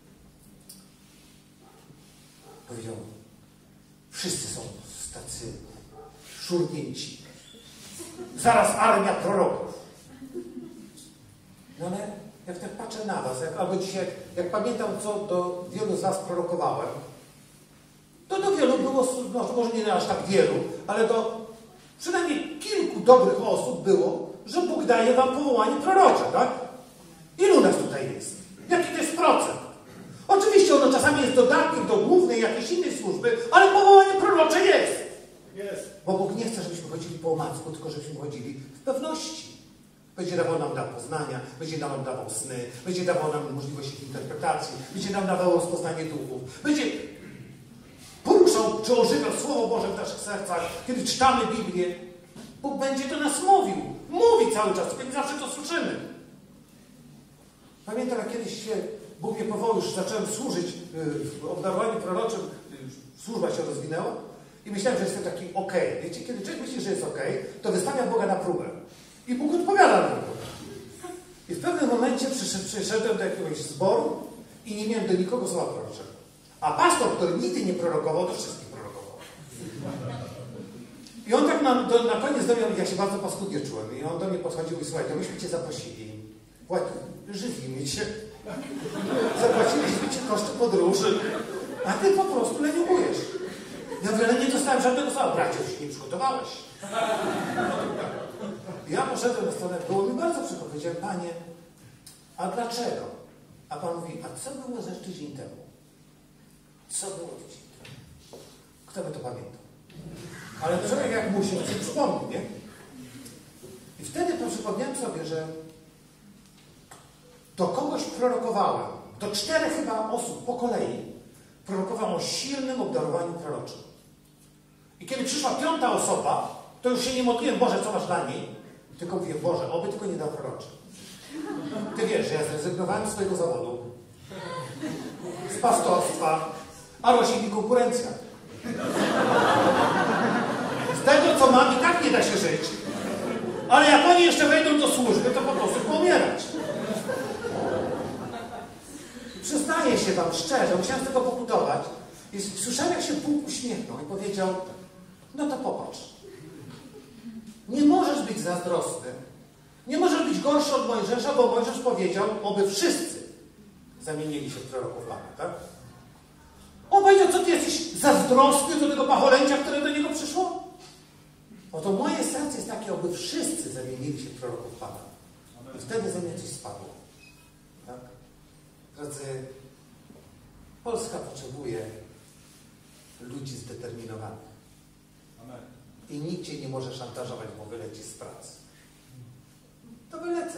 Powiedział, wszyscy są tacy szurnięci. Zaraz armia proroków. No ale jak tak patrzę na was, jak, albo dzisiaj, jak, jak pamiętam, co do wielu z was prorokowałem, to do wielu było, no, może nie aż tak wielu, ale do przynajmniej kilku dobrych osób było, że Bóg daje wam powołanie prorocze, tak? Ilu nas tutaj jest? Jaki to jest procent? Oczywiście ono czasami jest dodatkiem do głównej jakiejś innej służby, ale powołanie prorocze jest. Jest. Bo Bóg nie chce, żebyśmy chodzili po omacku, tylko żebyśmy chodzili w pewności. Będzie dawał nam dar poznania, będzie nam dawał sny, będzie dawał nam możliwość ich interpretacji, będzie nam dawał rozpoznanie duchów, będzie poruszał czy ożywiał Słowo Boże w naszych sercach, kiedy czytamy Biblię. Bóg będzie do nas mówił. Mówi cały czas, tylko nie zawsze to słyszymy. Pamiętam, jak kiedyś się Bóg mnie powołał, już zacząłem służyć w obdarowaniu proroczym, służba się rozwinęła i myślałem, że jestem taki okej. Okay. Wiecie, kiedy człowiek myśli, że jest okej, okay, to wystawia Boga na próbę. I Bóg odpowiada na to. I w pewnym momencie przyszedłem, przyszedłem do jakiegoś zboru i nie miałem do nikogo słowa proroczego. A pastor, który nigdy nie prorokował, to wszystkich prorokował. I on tak na, do, na koniec do mnie, ja się bardzo paskudnie czułem, i on do mnie podchodził i słuchaj, to myśmy cię zaprosili. Żywimy cię. Zapłaciliśmy ci koszty podróży, a ty po prostu leniuchujesz. Ja wiele nie dostałem żadnego słowa. Bracie, już się nie przygotowałeś. Ja poszedłem na stronę, było mi bardzo przykro. Powiedziałem, Panie, a dlaczego? A Pan mówi, a co było ze tydzień temu? Co było tydzień temu? Kto by to pamiętał? Ale człowiek jak musi, to się przypomni, nie? I wtedy to przypomniałem sobie, że do kogoś prorokowałem, do czterech chyba osób po kolei prorokowałem o silnym obdarowaniu proroczym. I kiedy przyszła piąta osoba, to już się nie modliłem, Boże, co masz dla niej? Tylko mówię, Boże, oby tylko nie dał proroczy. Ty wiesz, że ja zrezygnowałem z swojego zawodu, z pastorstwa, a rośnie mi konkurencja. Z tego, co mam, i tak nie da się żyć. Ale jak oni jeszcze wejdą do służby, to po prostu pomierać. Przyznaję się wam szczerze, musiałem z tego pokutować. I słyszałem, jak się Bóg uśmiechnął i powiedział, no to popatrz. Nie możesz być zazdrosny. Nie możesz być gorszy od Mojżesza, bo Mojżesz powiedział, oby wszyscy zamienili się w proroków Pana, tak? On powiedział, co ty jesteś zazdrosny do tego pacholęcia, które do niego przyszło? Oto moje serce jest takie, oby wszyscy zamienili się w proroków Pana. I wtedy ze mnie coś spadło. Tak? Drodzy, Polska potrzebuje ludzi zdeterminowanych. Amen. I nikt cię nie może szantażować, bo wyleci z pracy. To wylecę.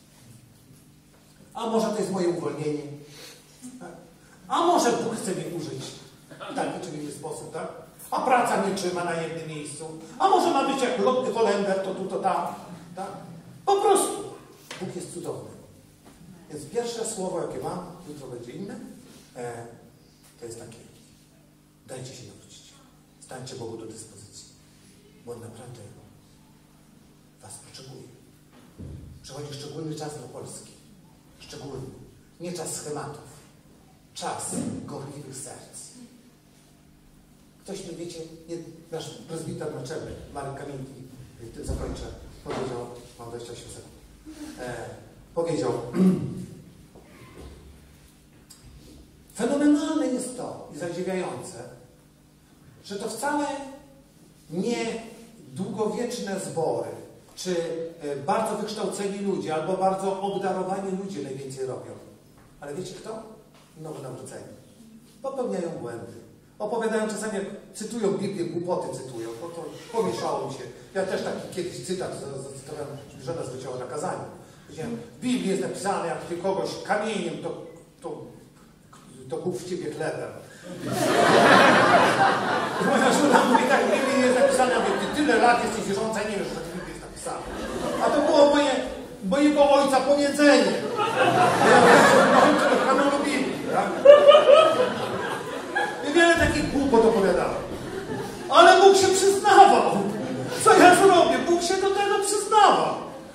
A może to jest moje uwolnienie? Tak? A może Bóg chce mnie użyć w taki czy inny sposób, tak? A praca nie trzyma na jednym miejscu. A może ma być jak lotny Holender, to tu, to tam. Tak? Po prostu. Bóg jest cudowny. Więc pierwsze słowo, jakie mam, jutro będzie inne, e, to jest takie. Dajcie się nawrócić. Stańcie Bogu do dyspozycji. Bo On naprawdę was potrzebuje. Przychodzi szczególny czas dla Polski. Szczególny. Nie czas schematów. Czas gorliwych serc. Ktoś nie wiecie, nie, nasz prezbiter naczelny, Marek Kamiński, tym zakończę, powiedział, mam dwadzieścia osiem sekund, e, powiedział, fenomenalne jest to i zadziwiające, że to wcale nie długowieczne zbory, czy bardzo wykształceni ludzie, albo bardzo obdarowani ludzie najwięcej robią. Ale wiecie kto? Nowo nawróceni. Popełniają błędy. Opowiadają czasami, jak cytują Biblię, głupoty cytują, bo to pomieszało mi się. Ja też taki kiedyś cytat zacytowałem, żona zwróciła na kazaniu. W Biblii jest napisane, jak ty kogoś kamieniem, to, to, to kup w ciebie chlebem. Moja żona mówi, tak w Biblii jest napisane, ja mówię, ty tyle lat jesteś wierząca, nie wiesz, że w Biblii jest napisane. A to było moje, mojego ojca powiedzenie. Ja wiem, kanonu Biblii, tak? I wiele takich głupot opowiadałem. Ale Bóg się przyznawał. Co ja zrobię? Bóg się do tego przyznawał.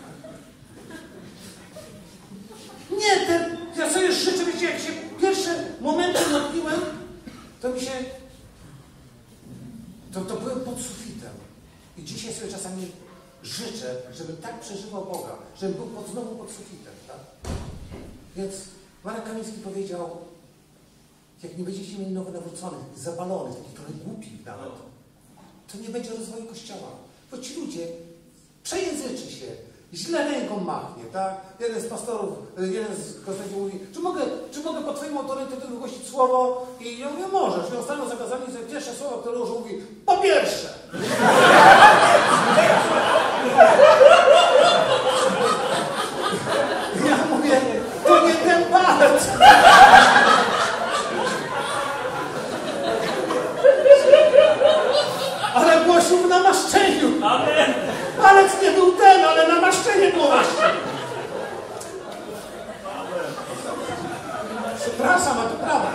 Nie, ten, ja sobie życzę, wiecie, jak się pierwsze momenty modliłem, to mi się, to, to byłem pod sufitem. I dzisiaj sobie czasami życzę, żebym tak przeżywał Boga, żebym był pod, znowu pod sufitem. Tak? Więc Marek Kamiński powiedział, jak nie będziecie mieli nowo nawróconych, zapalonych, takich trochę głupich nawet, to nie będzie rozwoju Kościoła. Bo ci ludzie przejęzyczy się, źle ręką machnie, tak? Jeden z pastorów, jeden z kaznodziei mówi, czy mogę, czy mogę pod twoim autorytetem wygłosić słowo? I ja mówię, możesz. I ostatnio zakazali, że pierwsze słowo, które użył, mówi, po pierwsze. Ja mówię, to nie ten palec. Ale głosił w namaszczeniu. Amen. Palec nie był ten, ale namaszczenie było właśnie. Przepraszam, a to prawda.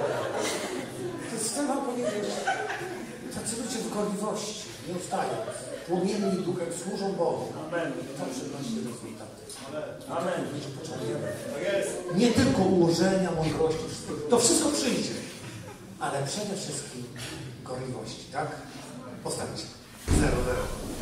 Chcę wam powiedzieć, tacy ludzie w gorliwości, nie ustając, płomienni duchem, służą Bogu. Amen. To przynosi rezultaty. Amen. Ludzie potrzebujemy. Nie tylko ułożenia, mądrości, to wszystko przyjdzie. Ale przede wszystkim gorliwości, tak? Postawcie. Zero, zero.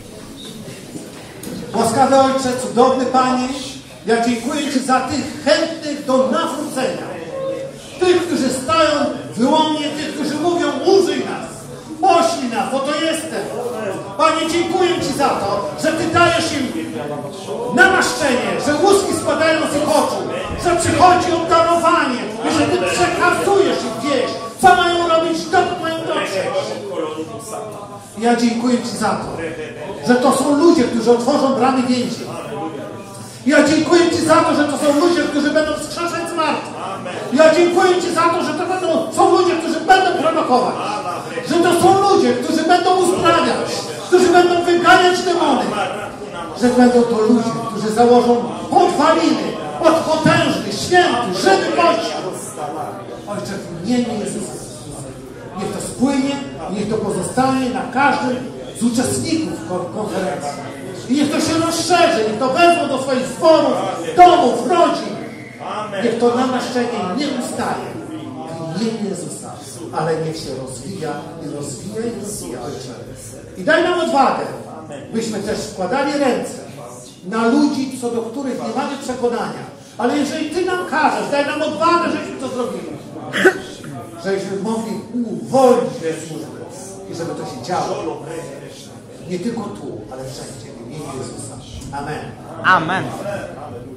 Łaskawy Ojcze, cudowny Panie, ja dziękuję Ci za tych chętnych do nawrócenia. Tych, którzy stają wyłomnie, tych, którzy mówią, użyj nas, poślij nas, bo to jestem. Panie, dziękuję Ci za to, że Ty dajesz im namaszczenie, że łuski spadają z ich oczu, że przychodzi obdarowanie i że Ty przekazujesz im wieść, co mają robić, dokąd mają dotrzeć. Ja dziękuję Ci za to, że to są ludzie, którzy otworzą bramy więzień. Ja dziękuję Ci za to, że to są ludzie, którzy będą wskrzeszać zmartwych. Ja dziękuję Ci za to, że to będą, są ludzie, którzy będą prorokować. Że to są ludzie, którzy będą uzdrawiać, którzy będą wyganiać demony. Że będą to ludzie, którzy założą podwaliny od potężny, święty, żywy Kościół. Ojcze, w imieniu Jezusa. Niech to spłynie, niech to pozostanie na każdym z uczestników konferencji. I niech to się rozszerzy, niech to wezmą do swoich zborów, domów, rodzin. Niech to namaszczenie nie ustaje w imieniu Jezusa, ale niech się rozwija i rozwija i rozwija, Ojcze. I daj nam odwagę, byśmy też składali ręce na ludzi, co do których nie mamy przekonania. Ale jeżeli Ty nam każesz, daj nam odwagę, żebyśmy to zrobili. Żebyśmy mogli uwolnić te służby i żeby to się działo. Nie tylko tu, ale wszędzie w imieniu Jezusa. Amen. Amen.